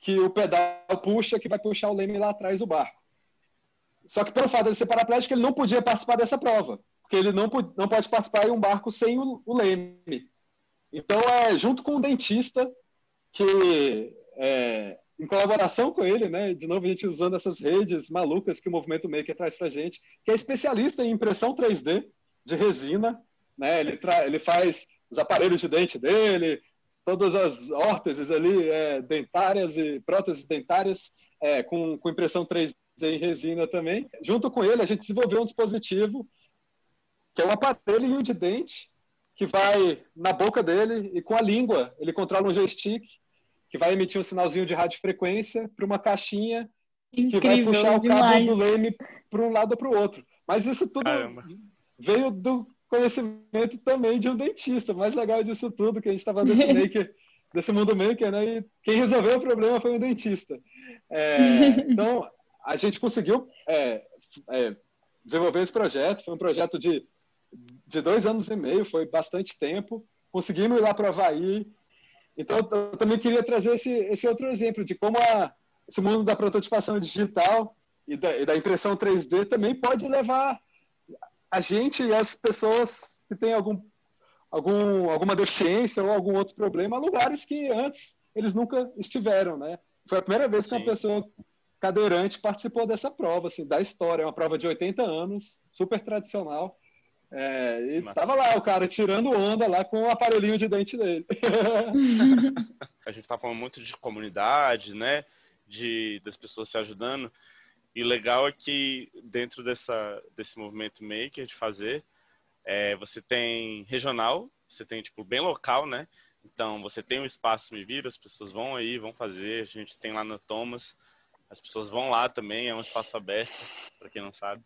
que o pedal puxa, que vai puxar o leme lá atrás do barco. Só que pelo fato de ele ser paraplégico, ele não podia participar dessa prova, porque ele não, não pode participar em um barco sem o, o leme. Então, é, junto com um dentista, que é, em colaboração com ele, né, de novo a gente usando essas redes malucas que o Movimento Maker traz para a gente, que é especialista em impressão três D de resina, né, ele, ele faz os aparelhos de dente dele, todas as órteses ali, é, dentárias e próteses dentárias, é, com, com impressão três D em resina também. Junto com ele, a gente desenvolveu um dispositivo que é um aparelhinho de dente que vai na boca dele e com a língua ele controla um joystick que vai emitir um sinalzinho de radiofrequência para uma caixinha Incrível, que vai puxar o demais. cabo do leme para um lado ou para o outro. Mas isso tudo Caramba. veio do conhecimento também de um dentista. O mais legal disso tudo, que a gente estava desse maker, desse mundo maker, né? E quem resolveu o problema foi um dentista. É, então, a gente conseguiu é, é, desenvolver esse projeto. Foi um projeto de, de dois anos e meio, foi bastante tempo. Conseguimos ir lá para o Havaí. Então, eu também queria trazer esse, esse outro exemplo de como a, esse mundo da prototipação digital e da, e da impressão três D também pode levar a gente e as pessoas que têm algum, algum, alguma deficiência ou algum outro problema a lugares que antes eles nunca estiveram, né? Foi a primeira vez que Sim. uma pessoa cadeirante participou dessa prova, assim, da história. É uma prova de oitenta anos, super tradicional. É, e Massa. tava lá o cara tirando onda lá com o aparelhinho de dente dele. A gente tá falando muito de comunidade, né? De, das pessoas se ajudando. E o legal é que dentro dessa, desse movimento maker de fazer, é, você tem regional, você tem tipo bem local, né? Então você tem um espaço Me Vira, as pessoas vão aí, vão fazer. A gente tem lá no Thomas, as pessoas vão lá também, é um espaço aberto, para quem não sabe.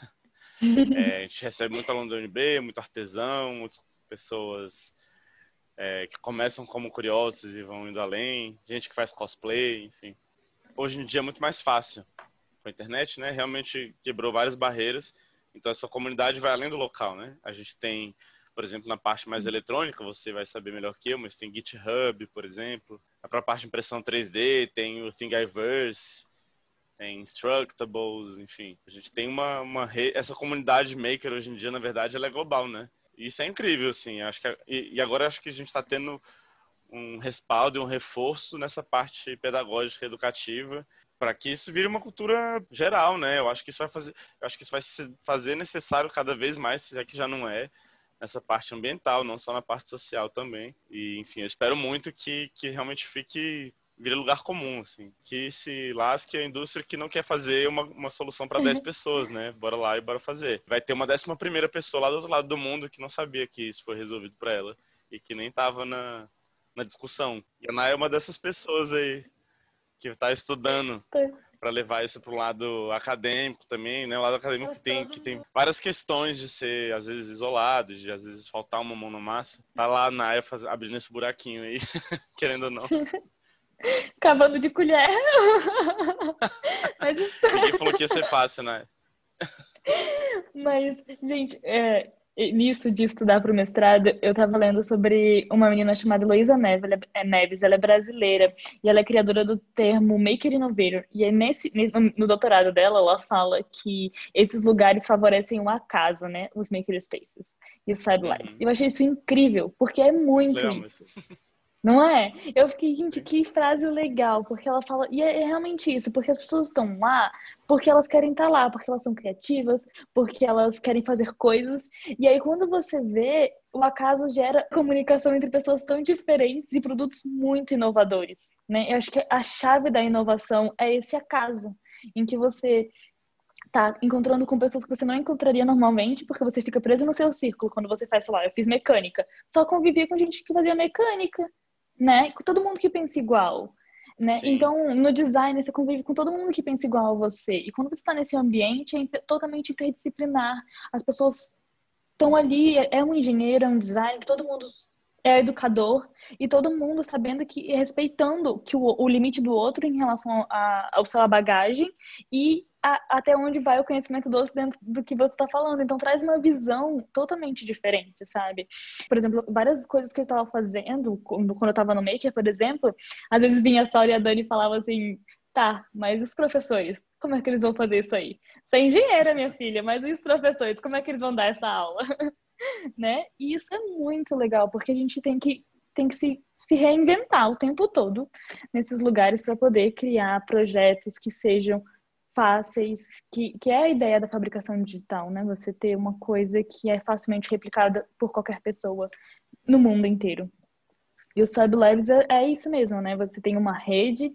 É, a gente recebe muito aluno do U N B, muito artesão, muitas pessoas é, que começam como curiosos e vão indo além, gente que faz cosplay, enfim. Hoje em dia é muito mais fácil com a internet, né? Realmente quebrou várias barreiras, então essa comunidade vai além do local, né? A gente tem, por exemplo, na parte mais eletrônica, você vai saber melhor que eu, mas tem GitHub, por exemplo. Para a parte de impressão três D, tem o Thingiverse, tem Instructables, enfim. A gente tem uma, uma re... essa comunidade maker hoje em dia, na verdade, ela é global, né? E isso é incrível, assim. Acho que... e, e agora acho que a gente está tendo um respaldo e um reforço nessa parte pedagógica e educativa para que isso vire uma cultura geral, né? Eu acho que isso vai fazer, eu acho que isso vai se fazer necessário cada vez mais, se é que já não é, nessa parte ambiental, não só na parte social também. E, enfim, eu espero muito que, que realmente fique vira lugar comum, assim, que se lasque a indústria que não quer fazer uma, uma solução para dez pessoas, né? Bora lá e bora fazer. Vai ter uma décima primeira pessoa lá do outro lado do mundo que não sabia que isso foi resolvido para ela e que nem tava na, na discussão. E a Naya é uma dessas pessoas aí que está estudando para levar isso para o lado acadêmico também, né? O lado acadêmico que tem, que tem várias questões de ser, às vezes, isolado, de às vezes faltar uma mão na massa. Tá lá a Naya faz, abrindo esse buraquinho aí, querendo ou não. Cavando de colher. Mas... Ninguém falou que ia ser fácil, né? Mas, gente, é, nisso de estudar para o mestrado, eu estava lendo sobre uma menina chamada Heloísa Neves. Ela é brasileira e ela é criadora do termo Maker Innovator. E é nesse, no doutorado dela, ela fala que esses lugares favorecem o acaso, né? Os Maker Spaces e os Fab Labs. Uhum. Eu achei isso incrível, porque é muito Legal, isso. Não é? Eu fiquei, gente, que frase legal, porque ela fala, e é realmente isso, porque as pessoas estão lá, porque elas querem estar lá, porque elas são criativas, porque elas querem fazer coisas, e aí quando você vê, o acaso gera comunicação entre pessoas tão diferentes e produtos muito inovadores, né? Eu acho que a chave da inovação é esse acaso, em que você tá encontrando com pessoas que você não encontraria normalmente, porque você fica preso no seu círculo quando você faz, sei lá, eu fiz mecânica, só convivia com gente que fazia mecânica, né? Com todo mundo que pensa igual, né? Sim. Então, no design, você convive com todo mundo que pensa igual a você. E quando você está nesse ambiente, é totalmente interdisciplinar. As pessoas estão ali, é um engenheiro, é um designer, todo mundo é educador, e todo mundo sabendo que, respeitando que o, o limite do outro em relação a, a sua bagagem, e a, até onde vai o conhecimento do outro dentro do que você está falando. Então, traz uma visão totalmente diferente, sabe? Por exemplo, várias coisas que eu estava fazendo, quando, quando eu estava no Maker, por exemplo, às vezes vinha a Saura e a Dani e falavam assim, tá, mas os professores, como é que eles vão fazer isso aí? Você é engenheira, minha filha, mas e os professores, como é que eles vão dar essa aula? Né? E isso é muito legal, porque a gente tem que, tem que se, se reinventar o tempo todo nesses lugares para poder criar projetos que sejam fáceis, que, que é a ideia da fabricação digital, né? Você ter uma coisa que é facilmente replicada por qualquer pessoa no mundo inteiro. E os Fab Labs é, é isso mesmo, né? Você tem uma rede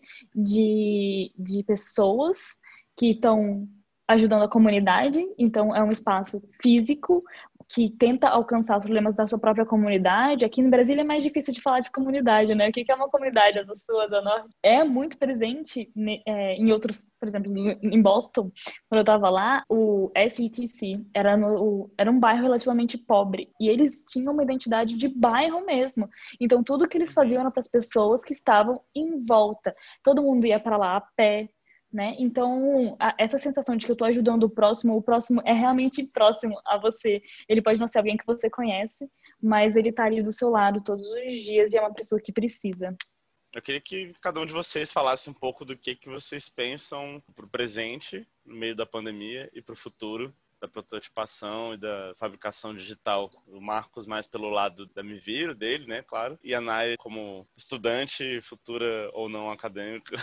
de, de pessoas que estão ajudando a comunidade, então é um espaço físico que tenta alcançar os problemas da sua própria comunidade. Aqui no Brasil é mais difícil de falar de comunidade, né? O que é uma comunidade? As suas, a norte. É muito presente é, em outros, por exemplo, em Boston, quando eu estava lá, o S E T C era, no, era um bairro relativamente pobre e eles tinham uma identidade de bairro mesmo. Então, tudo que eles faziam era para as pessoas que estavam em volta. Todo mundo ia para lá a pé, né? Então, a, essa sensação de que eu estou ajudando o próximo, o próximo é realmente próximo a você. Ele pode não ser alguém que você conhece, mas ele está ali do seu lado todos os dias e é uma pessoa que precisa. Eu queria que cada um de vocês falasse um pouco do que, que vocês pensam para o presente, no meio da pandemia, e para o futuro, da prototipação e da fabricação digital. O Marcos mais pelo lado da Miviro, dele, né, claro, e a Nay como estudante, futura ou não acadêmica.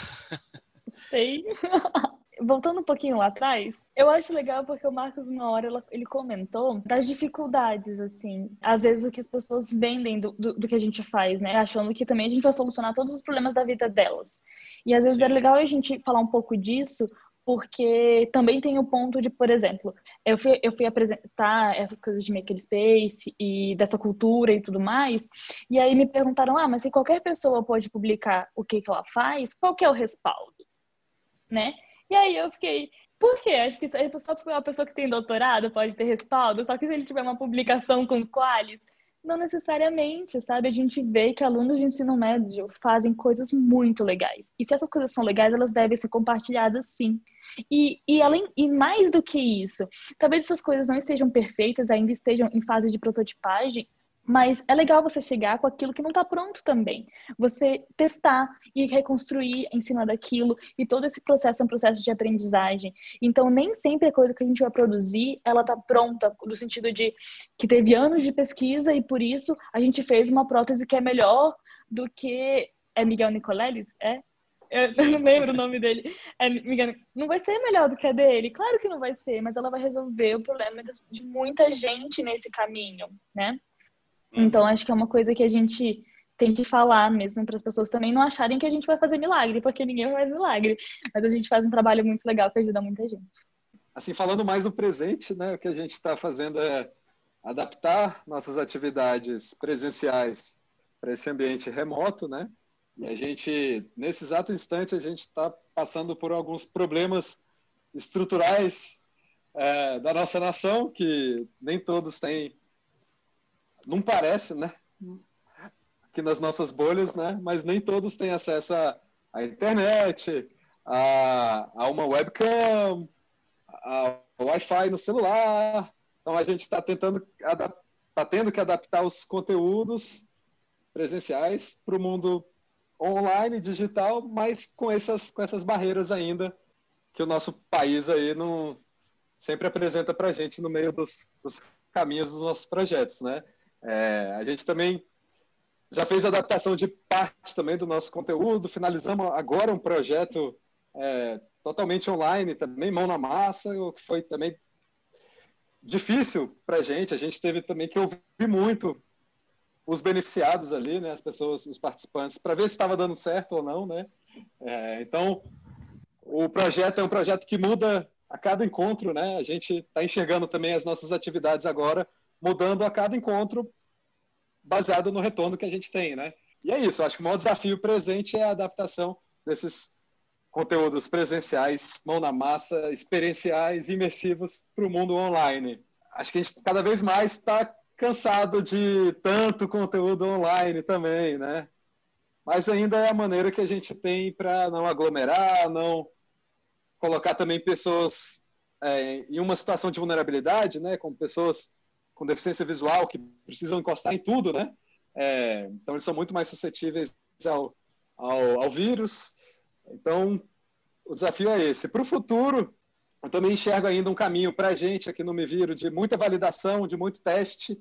Sei. Voltando um pouquinho lá atrás, eu acho legal porque o Marcos, uma hora, ele comentou das dificuldades, assim. Às vezes o que as pessoas vendem do, do, do que a gente faz, né? Achando que também a gente vai solucionar todos os problemas da vida delas. E às vezes Sim. é legal a gente falar um pouco disso, porque também tem o ponto de, por exemplo, eu fui, eu fui apresentar essas coisas de makerspace e dessa cultura e tudo mais, e aí me perguntaram, ah, mas se qualquer pessoa pode publicar o que, que ela faz, qual que é o respaldo? Né? E aí eu fiquei, por quê? Acho que só porque uma pessoa que tem doutorado pode ter respaldo, só que se ele tiver uma publicação com qualis, não necessariamente, sabe? A gente vê que alunos de ensino médio fazem coisas muito legais. E se essas coisas são legais, elas devem ser compartilhadas sim. E, e, além, e mais do que isso, talvez essas coisas não estejam perfeitas, ainda estejam em fase de prototipagem, mas é legal você chegar com aquilo que não está pronto também. Você testar e reconstruir em cima daquilo. E todo esse processo é um processo de aprendizagem. Então, nem sempre a coisa que a gente vai produzir, ela está pronta, no sentido de que teve anos de pesquisa e, por isso, a gente fez uma prótese que é melhor do que... É Miguel Nicoleles? É? Eu Sim. não lembro o nome dele. É, Miguel... Não vai ser melhor do que a dele? Claro que não vai ser, mas ela vai resolver o problema de muita gente nesse caminho, né? Então, acho que é uma coisa que a gente tem que falar mesmo para as pessoas também não acharem que a gente vai fazer milagre, porque ninguém faz milagre. Mas a gente faz um trabalho muito legal que ajuda muita gente. Assim, falando mais do presente, né, o que a gente está fazendo é adaptar nossas atividades presenciais para esse ambiente remoto, né? E a gente, nesse exato instante, a gente está passando por alguns problemas estruturais é, da nossa nação, que nem todos têm. Não parece, né? Aqui nas nossas bolhas, né? Mas nem todos têm acesso à, à internet, a, a uma webcam, ao Wi-Fi no celular. Então a gente está tentando, está tendo que adaptar os conteúdos presenciais para o mundo online, digital, mas com essas, com essas barreiras ainda que o nosso país aí não sempre apresenta para a gente no meio dos, dos caminhos dos nossos projetos, né? É, a gente também já fez adaptação de parte também do nosso conteúdo, finalizamos agora um projeto é, totalmente online também, mão na massa, o que foi também difícil para a gente, a gente teve também que ouvir muito os beneficiados ali, né, as pessoas, os participantes, para ver se estava dando certo ou não, né? É, então, o projeto é um projeto que muda a cada encontro, né? A gente está enxergando também as nossas atividades agora mudando a cada encontro baseado no retorno que a gente tem, né? E é isso, acho que o maior desafio presente é a adaptação desses conteúdos presenciais, mão na massa, experienciais, imersivos para o mundo online. Acho que a gente cada vez mais está cansado de tanto conteúdo online também, né? Mas ainda é a maneira que a gente tem para não aglomerar, não colocar também pessoas é, em uma situação de vulnerabilidade, né, como pessoas com deficiência visual que precisam encostar em tudo, né? É, então eles são muito mais suscetíveis ao, ao, ao vírus. Então o desafio é esse. Para o futuro, eu também enxergo ainda um caminho para a gente aqui no Me Viro de muita validação, de muito teste.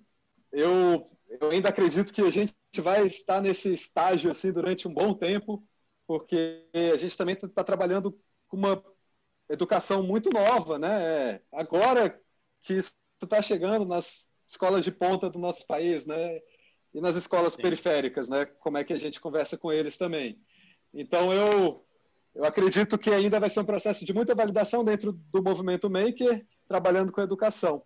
Eu, eu ainda acredito que a gente vai estar nesse estágio assim durante um bom tempo, porque a gente também está trabalhando com uma educação muito nova, né? Agora que isso está chegando nas escolas de ponta do nosso país, né? E nas escolas Sim. periféricas, né? Como é que a gente conversa com eles também. Então, eu, eu acredito que ainda vai ser um processo de muita validação dentro do movimento Maker, trabalhando com a educação.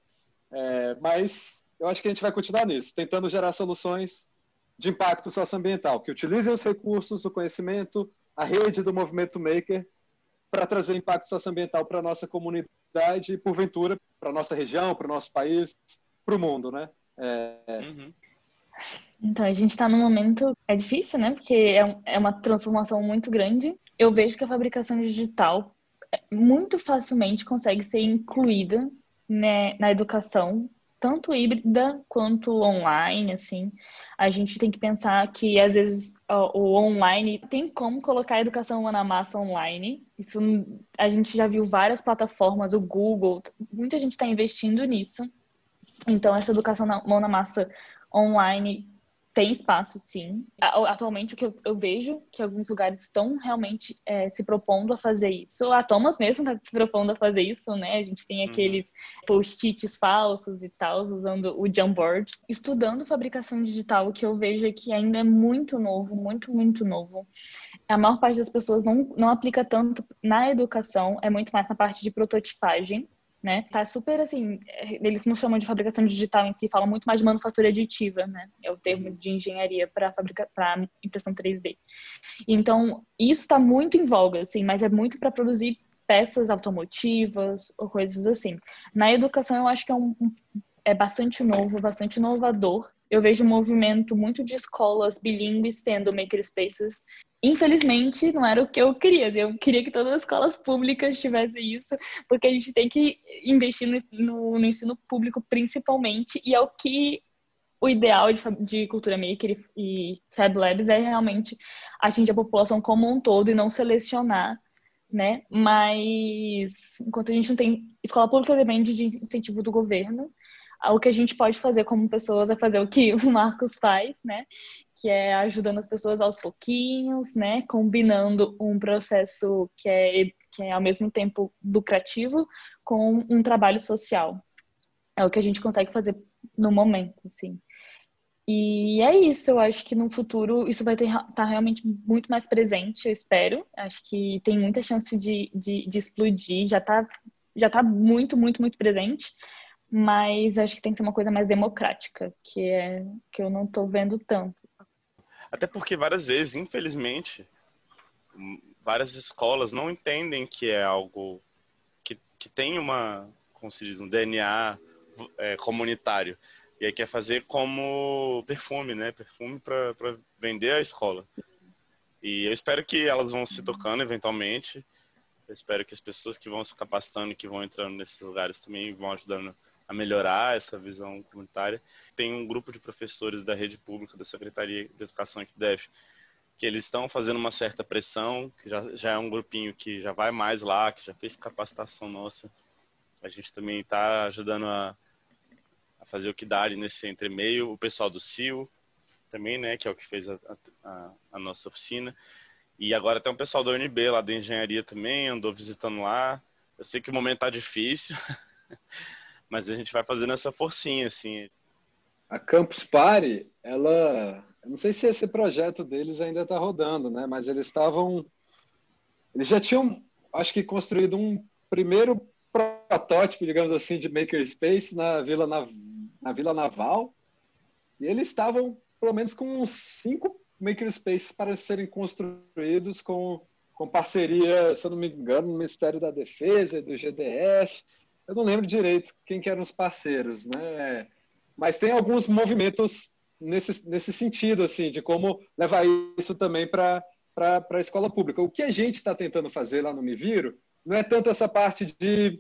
É, mas eu acho que a gente vai continuar nisso, tentando gerar soluções de impacto socioambiental, que utilizem os recursos, o conhecimento, a rede do movimento Maker para trazer impacto socioambiental para a nossa comunidade e, porventura, para a nossa região, para o nosso país, para o mundo, né? É... Uhum. Então, a gente está num momento... É difícil, né? Porque é, um, é uma transformação muito grande. Eu vejo que a fabricação digital muito facilmente consegue ser incluída, né, na educação, tanto híbrida quanto online, assim. A gente tem que pensar que, às vezes, o, o online tem como colocar a educação na massa online. Isso a gente já viu várias plataformas, o Google, muita gente está investindo nisso. Então, essa educação na mão na massa online tem espaço, sim. Atualmente, o que eu, eu vejo que alguns lugares estão realmente é, se propondo a fazer isso. A Thomas mesmo está se propondo a fazer isso, né? A gente tem aqueles uhum. post-its falsos e tal, usando o Jamboard. Estudando fabricação digital, o que eu vejo é que ainda é muito novo, muito, muito novo. A maior parte das pessoas não, não aplica tanto na educação, é muito mais na parte de prototipagem. Né? Tá super assim, eles não chamam de fabricação digital em si, falam muito mais de manufatura aditiva, né? É o termo de engenharia para fabrica... para impressão três D. Então, isso está muito em voga, assim, mas é muito para produzir peças automotivas ou coisas assim. Na educação, eu acho que é, um, é bastante novo, bastante inovador. Eu vejo um movimento muito de escolas bilíngues tendo makerspaces. Infelizmente, não era o que eu queria. Eu queria que todas as escolas públicas tivessem isso, porque a gente tem que investir no, no, no ensino público principalmente, e é o que o ideal de, de cultura maker e, e Fab Labs é realmente atingir a população como um todo e não selecionar, né? Mas enquanto a gente não tem... Escola pública depende de incentivo do governo. O que a gente pode fazer como pessoas é fazer o que o Marcos faz, né? Que é ajudando as pessoas aos pouquinhos, né? Combinando um processo que é, que é ao mesmo tempo lucrativo com um trabalho social. É o que a gente consegue fazer no momento, assim. E é isso, eu acho que no futuro isso vai estar tá realmente muito mais presente, eu espero. Acho que tem muita chance de, de, de explodir, já está já tá muito, muito, muito presente. Mas acho que tem que ser uma coisa mais democrática, que é que eu não estou vendo tanto. Até porque várias vezes, infelizmente, várias escolas não entendem que é algo que, que tem uma, como se diz, um D N A é, comunitário. E aí quer fazer como perfume, né? Perfume para vender a escola. E eu espero que elas vão se tocando eventualmente. Eu espero que as pessoas que vão se capacitando e que vão entrando nesses lugares também vão ajudando a melhorar essa visão comunitária. Tem um grupo de professores da rede pública, da Secretaria de Educação aqui da D F, que eles estão fazendo uma certa pressão, que já, já é um grupinho que já vai mais lá, que já fez capacitação nossa. A gente também está ajudando a, a fazer o que dá ali nesse entremeio. O pessoal do C I O também, né, que é o que fez a, a, a nossa oficina. E agora tem um pessoal da U N B, lá da engenharia também, andou visitando lá. Eu sei que o momento tá difícil, mas a gente vai fazendo essa forcinha, assim. A Campus Party, ela... Eu não sei se esse projeto deles ainda está rodando, né? Mas eles estavam... Eles já tinham, acho que, construído um primeiro protótipo, digamos assim, de makerspace na Vila, na, na Vila Naval. E eles estavam, pelo menos, com uns cinco makerspaces para serem construídos com, com parceria, se eu não me engano, do Ministério da Defesa e do G D F. Eu não lembro direito quem que eram os parceiros, né? Mas tem alguns movimentos nesse, nesse sentido, assim, de como levar isso também para a escola pública. O que a gente está tentando fazer lá no Me Viro não é tanto essa parte de,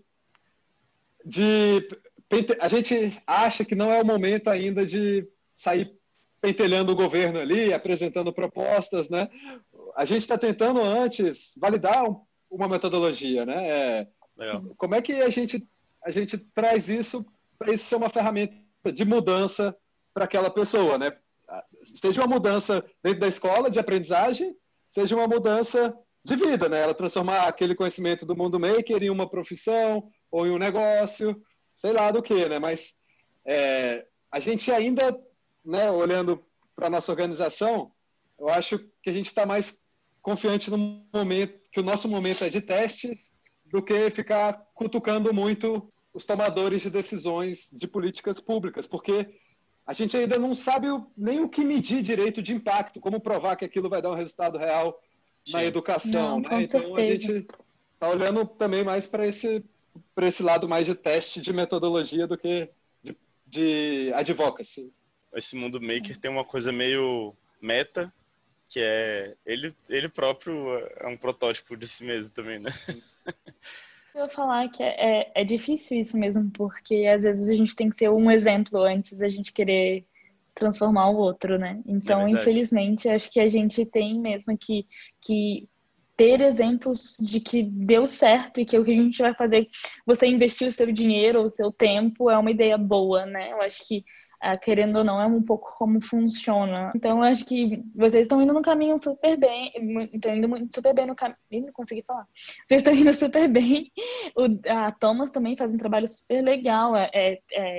de... A gente acha que não é o momento ainda de sair pentelhando o governo ali, apresentando propostas, né? A gente está tentando antes validar uma metodologia, né? É, como é que a gente, a gente traz isso para isso ser uma ferramenta de mudança para aquela pessoa, né? Seja uma mudança dentro da escola de aprendizagem, seja uma mudança de vida, né? Ela transformar aquele conhecimento do mundo maker em uma profissão ou em um negócio, sei lá do que, né? Mas é, a gente ainda, né, olhando para a nossa organização, eu acho que a gente está mais confiante no momento, que o nosso momento é de testes, do que ficar cutucando muito os tomadores de decisões de políticas públicas, porque a gente ainda não sabe nem o que medir direito de impacto, como provar que aquilo vai dar um resultado real na Sim. educação. Não, né? Então, a gente está olhando também mais para esse, para esse lado mais de teste de metodologia do que de, de advocacy. Esse mundo maker tem uma coisa meio meta, que é ele, ele próprio é um protótipo de si mesmo também, né? Eu vou falar que é, é, é difícil isso mesmo, porque às vezes a gente tem que ser um exemplo antes da gente querer transformar o outro, né? Então, é infelizmente, acho que a gente tem mesmo que, que ter exemplos de que deu certo e que o que a gente vai fazer, você investir o seu dinheiro ou o seu tempo é uma ideia boa, né? Eu acho que Ah, querendo ou não, é um pouco como funciona. Então, eu acho que vocês estão indo no caminho super bem, estão indo muito, super bem no caminho. Não consegui falar. Vocês estão indo super bem. O, a Thomas também faz um trabalho super legal. É, é,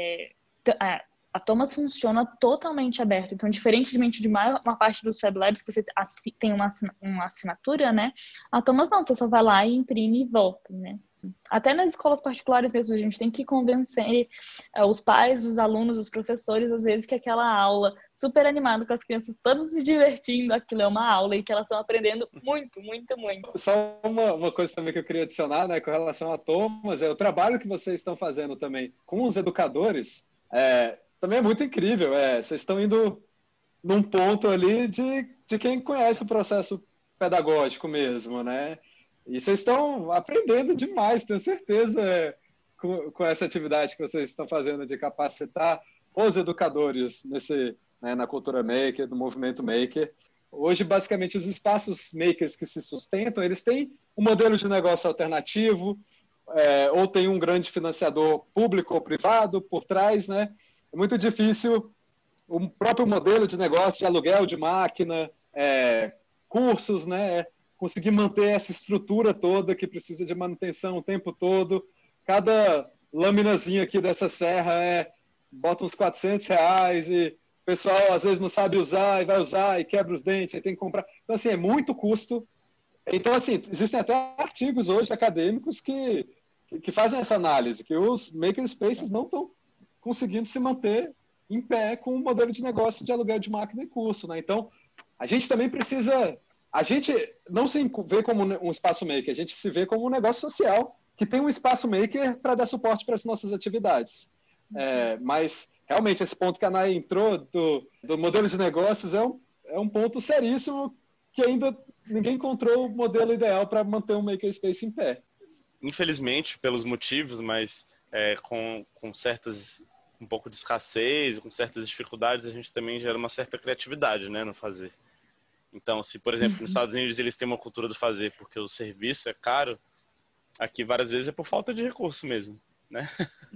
é, a Thomas funciona totalmente aberto. Então, diferentemente de maior, uma parte dos Fab Labs, que você tem uma, uma assinatura, né? A Thomas não, você só vai lá e imprime e volta, né? Até nas escolas particulares mesmo, a gente tem que convencer uh, os pais, os alunos, os professores, às vezes, que aquela aula super animada com as crianças todas se divertindo, aquilo é uma aula e que elas estão aprendendo muito, muito, muito. Só uma, uma coisa também que eu queria adicionar, né, com relação a Thomas, é o trabalho que vocês estão fazendo também com os educadores, é, também é muito incrível. É, vocês estão indo num ponto ali de, de quem conhece o processo pedagógico mesmo, né? E vocês estão aprendendo demais, tenho certeza, com, com essa atividade que vocês estão fazendo de capacitar os educadores nesse, né, na cultura maker, do movimento maker. Hoje, basicamente, os espaços makers que se sustentam, eles têm um modelo de negócio alternativo, é, ou tem um grande financiador público ou privado por trás, né? É muito difícil o próprio modelo de negócio de aluguel de máquina, é, cursos, né? Conseguir manter essa estrutura toda que precisa de manutenção o tempo todo. Cada laminazinha aqui dessa serra é, bota uns quatrocentos reais e o pessoal às vezes não sabe usar e vai usar e quebra os dentes, aí tem que comprar. Então, assim, é muito custo. Então, assim, existem até artigos hoje acadêmicos que, que fazem essa análise, que os makerspaces não estão conseguindo se manter em pé com o modelo de negócio de aluguel de máquina e curso, né? Então, a gente também precisa... A gente não se vê como um espaço maker, a gente se vê como um negócio social que tem um espaço maker para dar suporte para as nossas atividades. É, mas, realmente, esse ponto que a Nay entrou do, do modelo de negócios é um, é um ponto seríssimo que ainda ninguém encontrou o modelo ideal para manter um makerspace em pé. Infelizmente, pelos motivos, mas é, com, com certas... um pouco de escassez, com certas dificuldades, a gente também gera uma certa criatividade, né, no fazer. Então, se, por exemplo, nos Estados Unidos eles têm uma cultura do fazer porque o serviço é caro, aqui várias vezes é por falta de recurso mesmo, né?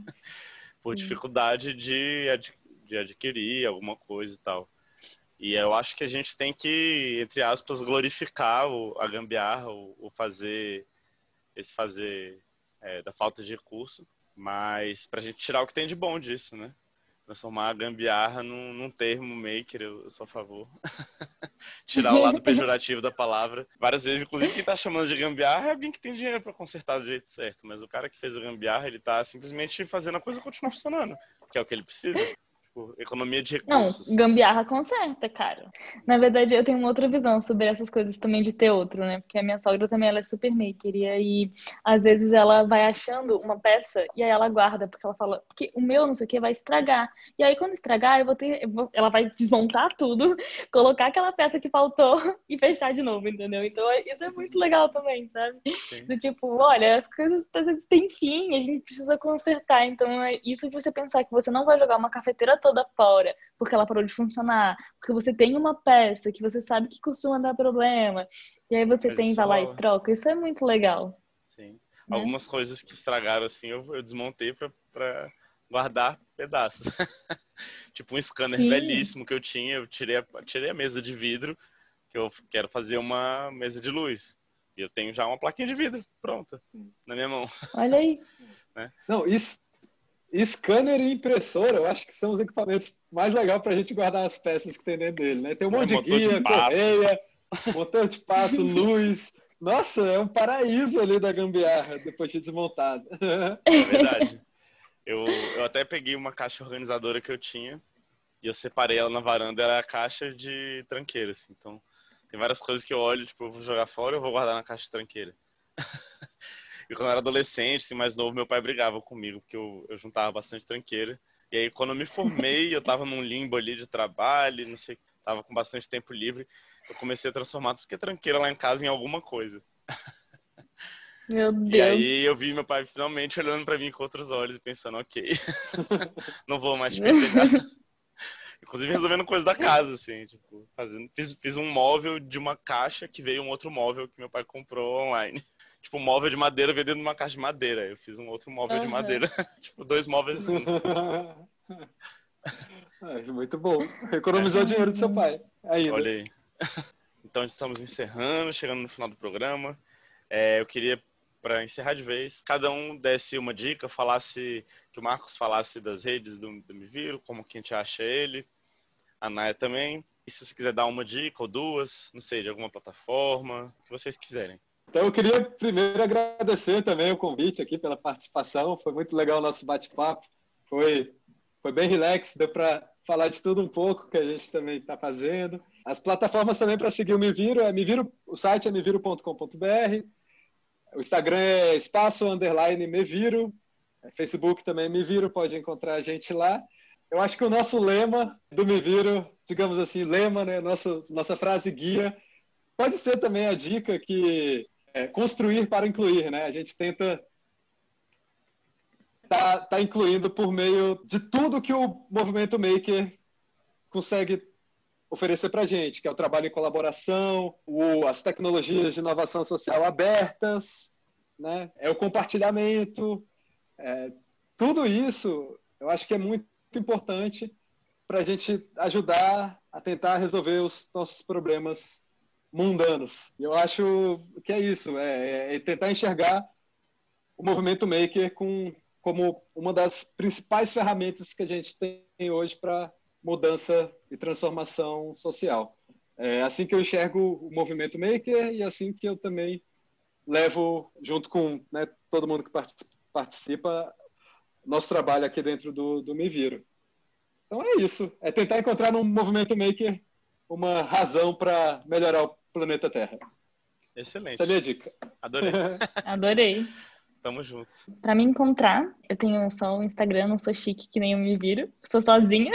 Por dificuldade de, ad, de adquirir alguma coisa e tal. E eu acho que a gente tem que, entre aspas, glorificar o, a gambiarra, o, o fazer, esse fazer é, da falta de recurso, mas pra gente tirar o que tem de bom disso, né? Transformar a gambiarra num, num termo maker, eu, eu sou a favor. Tirar o lado pejorativo da palavra. Várias vezes, inclusive, quem tá chamando de gambiarra é alguém que tem dinheiro para consertar do jeito certo. Mas o cara que fez a gambiarra, ele tá simplesmente fazendo a coisa continuar funcionando, que é o que ele precisa. Tipo, economia de Não, recursos. gambiarra conserta, cara. Na verdade, eu tenho uma outra visão sobre essas coisas também de ter outro, né? Porque a minha sogra também, ela é super maker. E aí, às vezes, ela vai achando uma peça e aí ela guarda, porque ela fala, porque o meu não sei o que vai estragar. E aí, quando estragar, eu vou ter. eu vou- Ela vai desmontar tudo, colocar aquela peça que faltou e fechar de novo, entendeu? Então, é- isso é muito legal também, sabe? Sim, Do tipo, olha, as coisas às vezes têm fim, a gente precisa consertar. Então, é isso de você pensar que você não vai jogar uma cafeteira toda fora porque ela parou de funcionar, porque você tem uma peça que você sabe que costuma dar problema, e aí você mas tem, isso vai lá e rola. troca. Isso é muito legal, Sim. né? Algumas coisas que estragaram, assim, eu, eu desmontei pra, pra guardar pedaços. Tipo um scanner Sim, belíssimo que eu tinha, eu tirei a, tirei a mesa de vidro, que eu quero fazer uma mesa de luz. E eu tenho já uma plaquinha de vidro pronta na minha mão, olha aí. né? Não, is- scanner e impressora, eu acho que são os equipamentos mais legais para a gente guardar as peças que tem dentro dele, né? Tem um Né? monte de Motor de guia, passo, correia, motor de passo, luz. Nossa, é um paraíso ali da gambiarra depois de desmontado. é verdade. Eu, eu até peguei uma caixa organizadora que eu tinha e eu separei ela na varanda, era a caixa de tranqueira, assim. Então, tem várias coisas que eu olho, tipo, eu vou jogar fora, eu vou guardar na caixa de tranqueira. E quando eu era adolescente, assim, mais novo, meu pai brigava comigo, porque eu, eu juntava bastante tranqueira. E aí, quando eu me formei, eu tava num limbo ali de trabalho, não sei, tava com bastante tempo livre, eu comecei a transformar tudo que é tranqueira lá em casa em alguma coisa. Meu E Deus. aí eu vi meu pai finalmente olhando pra mim com outros olhos e pensando, ok, não vou mais te pentelhar. Inclusive resolvendo coisas da casa, assim, tipo, fazendo, fiz, fiz um móvel de uma caixa que veio um outro móvel que meu pai comprou online. Tipo, um móvel de madeira veio dentro de uma caixa de madeira. Eu fiz um outro móvel de Aham. madeira. Tipo, dois móveis em um. Ai, muito bom. É, Economizou Ai, dinheiro do seu gente. pai, ainda. olha aí. Então estamos encerrando, chegando no final do programa. É, eu queria, para encerrar de vez, cada um desse uma dica, falasse, que o Marcos falasse das redes do, do Me Viro, como que a gente acha ele, a Naya também. E se você quiser dar uma dica ou duas, não sei, de alguma plataforma, o que vocês quiserem. Então, eu queria primeiro agradecer também o convite aqui pela participação. Foi muito legal o nosso bate-papo. Foi, foi bem relax, deu para falar de tudo um pouco que a gente também está fazendo. As plataformas também para seguir o Me Viro, é Me Viro, o site é me viro ponto com ponto b r, o Instagram é espaço underline Me Viro, Facebook também Me Viro, pode encontrar a gente lá. Eu acho que o nosso lema do Me Viro, digamos assim, lema, né, nossa, nossa frase guia, pode ser também a dica que é construir para incluir, né? A gente tenta tá, tá incluindo por meio de tudo que o movimento maker consegue oferecer para a gente, que é o trabalho em colaboração, o, as tecnologias de inovação social abertas, né? É o compartilhamento, é, tudo isso eu acho que é muito importante para a gente ajudar a tentar resolver os nossos problemas mundanos. E eu acho que é isso, é, é tentar enxergar o movimento maker com, como uma das principais ferramentas que a gente tem hoje para mudança e transformação social. É assim que eu enxergo o movimento maker e assim que eu também levo, junto com, né, todo mundo que participa, nosso trabalho aqui dentro do, do Me Viro. Então é isso, é tentar encontrar no movimento maker uma razão para melhorar o planeta Terra. Essa é a minha Excelente. dica. Adorei. Adorei. Tamo junto. Pra me encontrar, eu tenho só o Instagram, não sou chique que nem eu me viro, sou sozinha.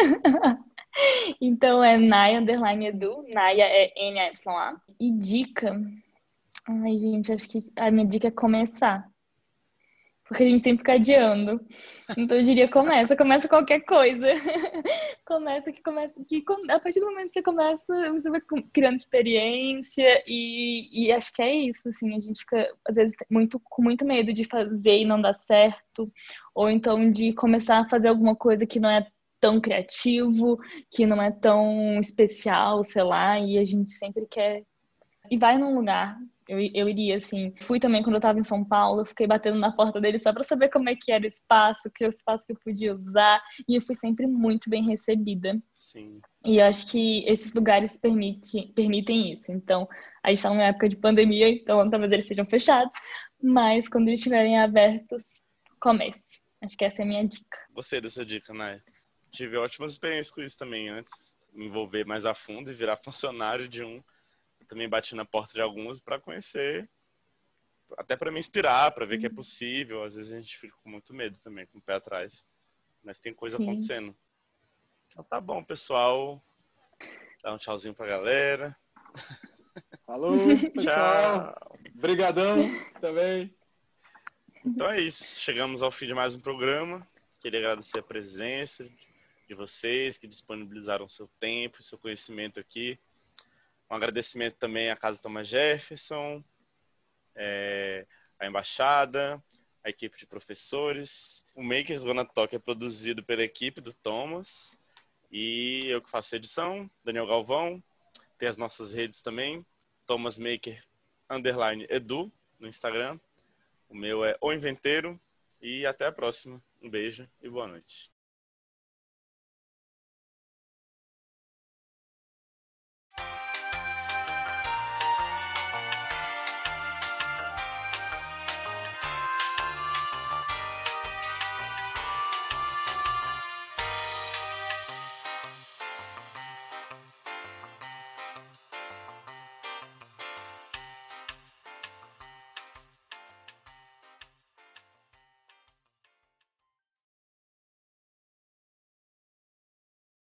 Então é Naya underline Edu, Naya é N A Y A. E dica, ai gente, acho que a minha dica é começar. Porque a gente sempre fica adiando. Então eu diria começa, começa qualquer coisa. Começa que começa que a partir do momento que você começa, você vai criando experiência e, e acho que é isso, assim, a gente fica às vezes muito com muito medo de fazer e não dar certo, ou então de começar a fazer alguma coisa que não é tão criativo, que não é tão especial, sei lá, e a gente sempre quer e vai num lugar. Eu, eu iria, assim. Fui também quando eu tava em São Paulo, eu fiquei batendo na porta dele só pra saber como é que era o espaço, que o espaço que eu podia usar. E eu fui sempre muito bem recebida. Sim. E eu acho que esses lugares permite, permitem isso. Então, a gente tá numa época de pandemia, então talvez eles sejam fechados. Mas quando eles estiverem abertos, comece. Acho que essa é a minha dica. Gostei dessa dica, Naya. tive ótimas experiências com isso também antes, me envolver mais a fundo e virar funcionário de um. Eu também bati na porta de alguns para conhecer, até para me inspirar, para ver que é possível. Às vezes a gente fica com muito medo também, com o pé atrás. Mas tem coisa Sim. acontecendo. Então tá bom, pessoal. Dá um tchauzinho pra galera. Falou, pessoal. Tchau. Obrigadão também. Então é isso. Chegamos ao fim de mais um programa. Queria agradecer a presença de vocês que disponibilizaram seu tempo e seu conhecimento aqui. Um agradecimento também à Casa Thomas Jefferson, é, à Embaixada, à equipe de professores. O Makers Gonna Talk é produzido pela equipe do Thomas. E eu que faço a edição, Daniel Galvão. Tem as nossas redes também. Thomas Maker underline Edu no Instagram. O meu é O Inventeiro. E até a próxima. Um beijo e boa noite.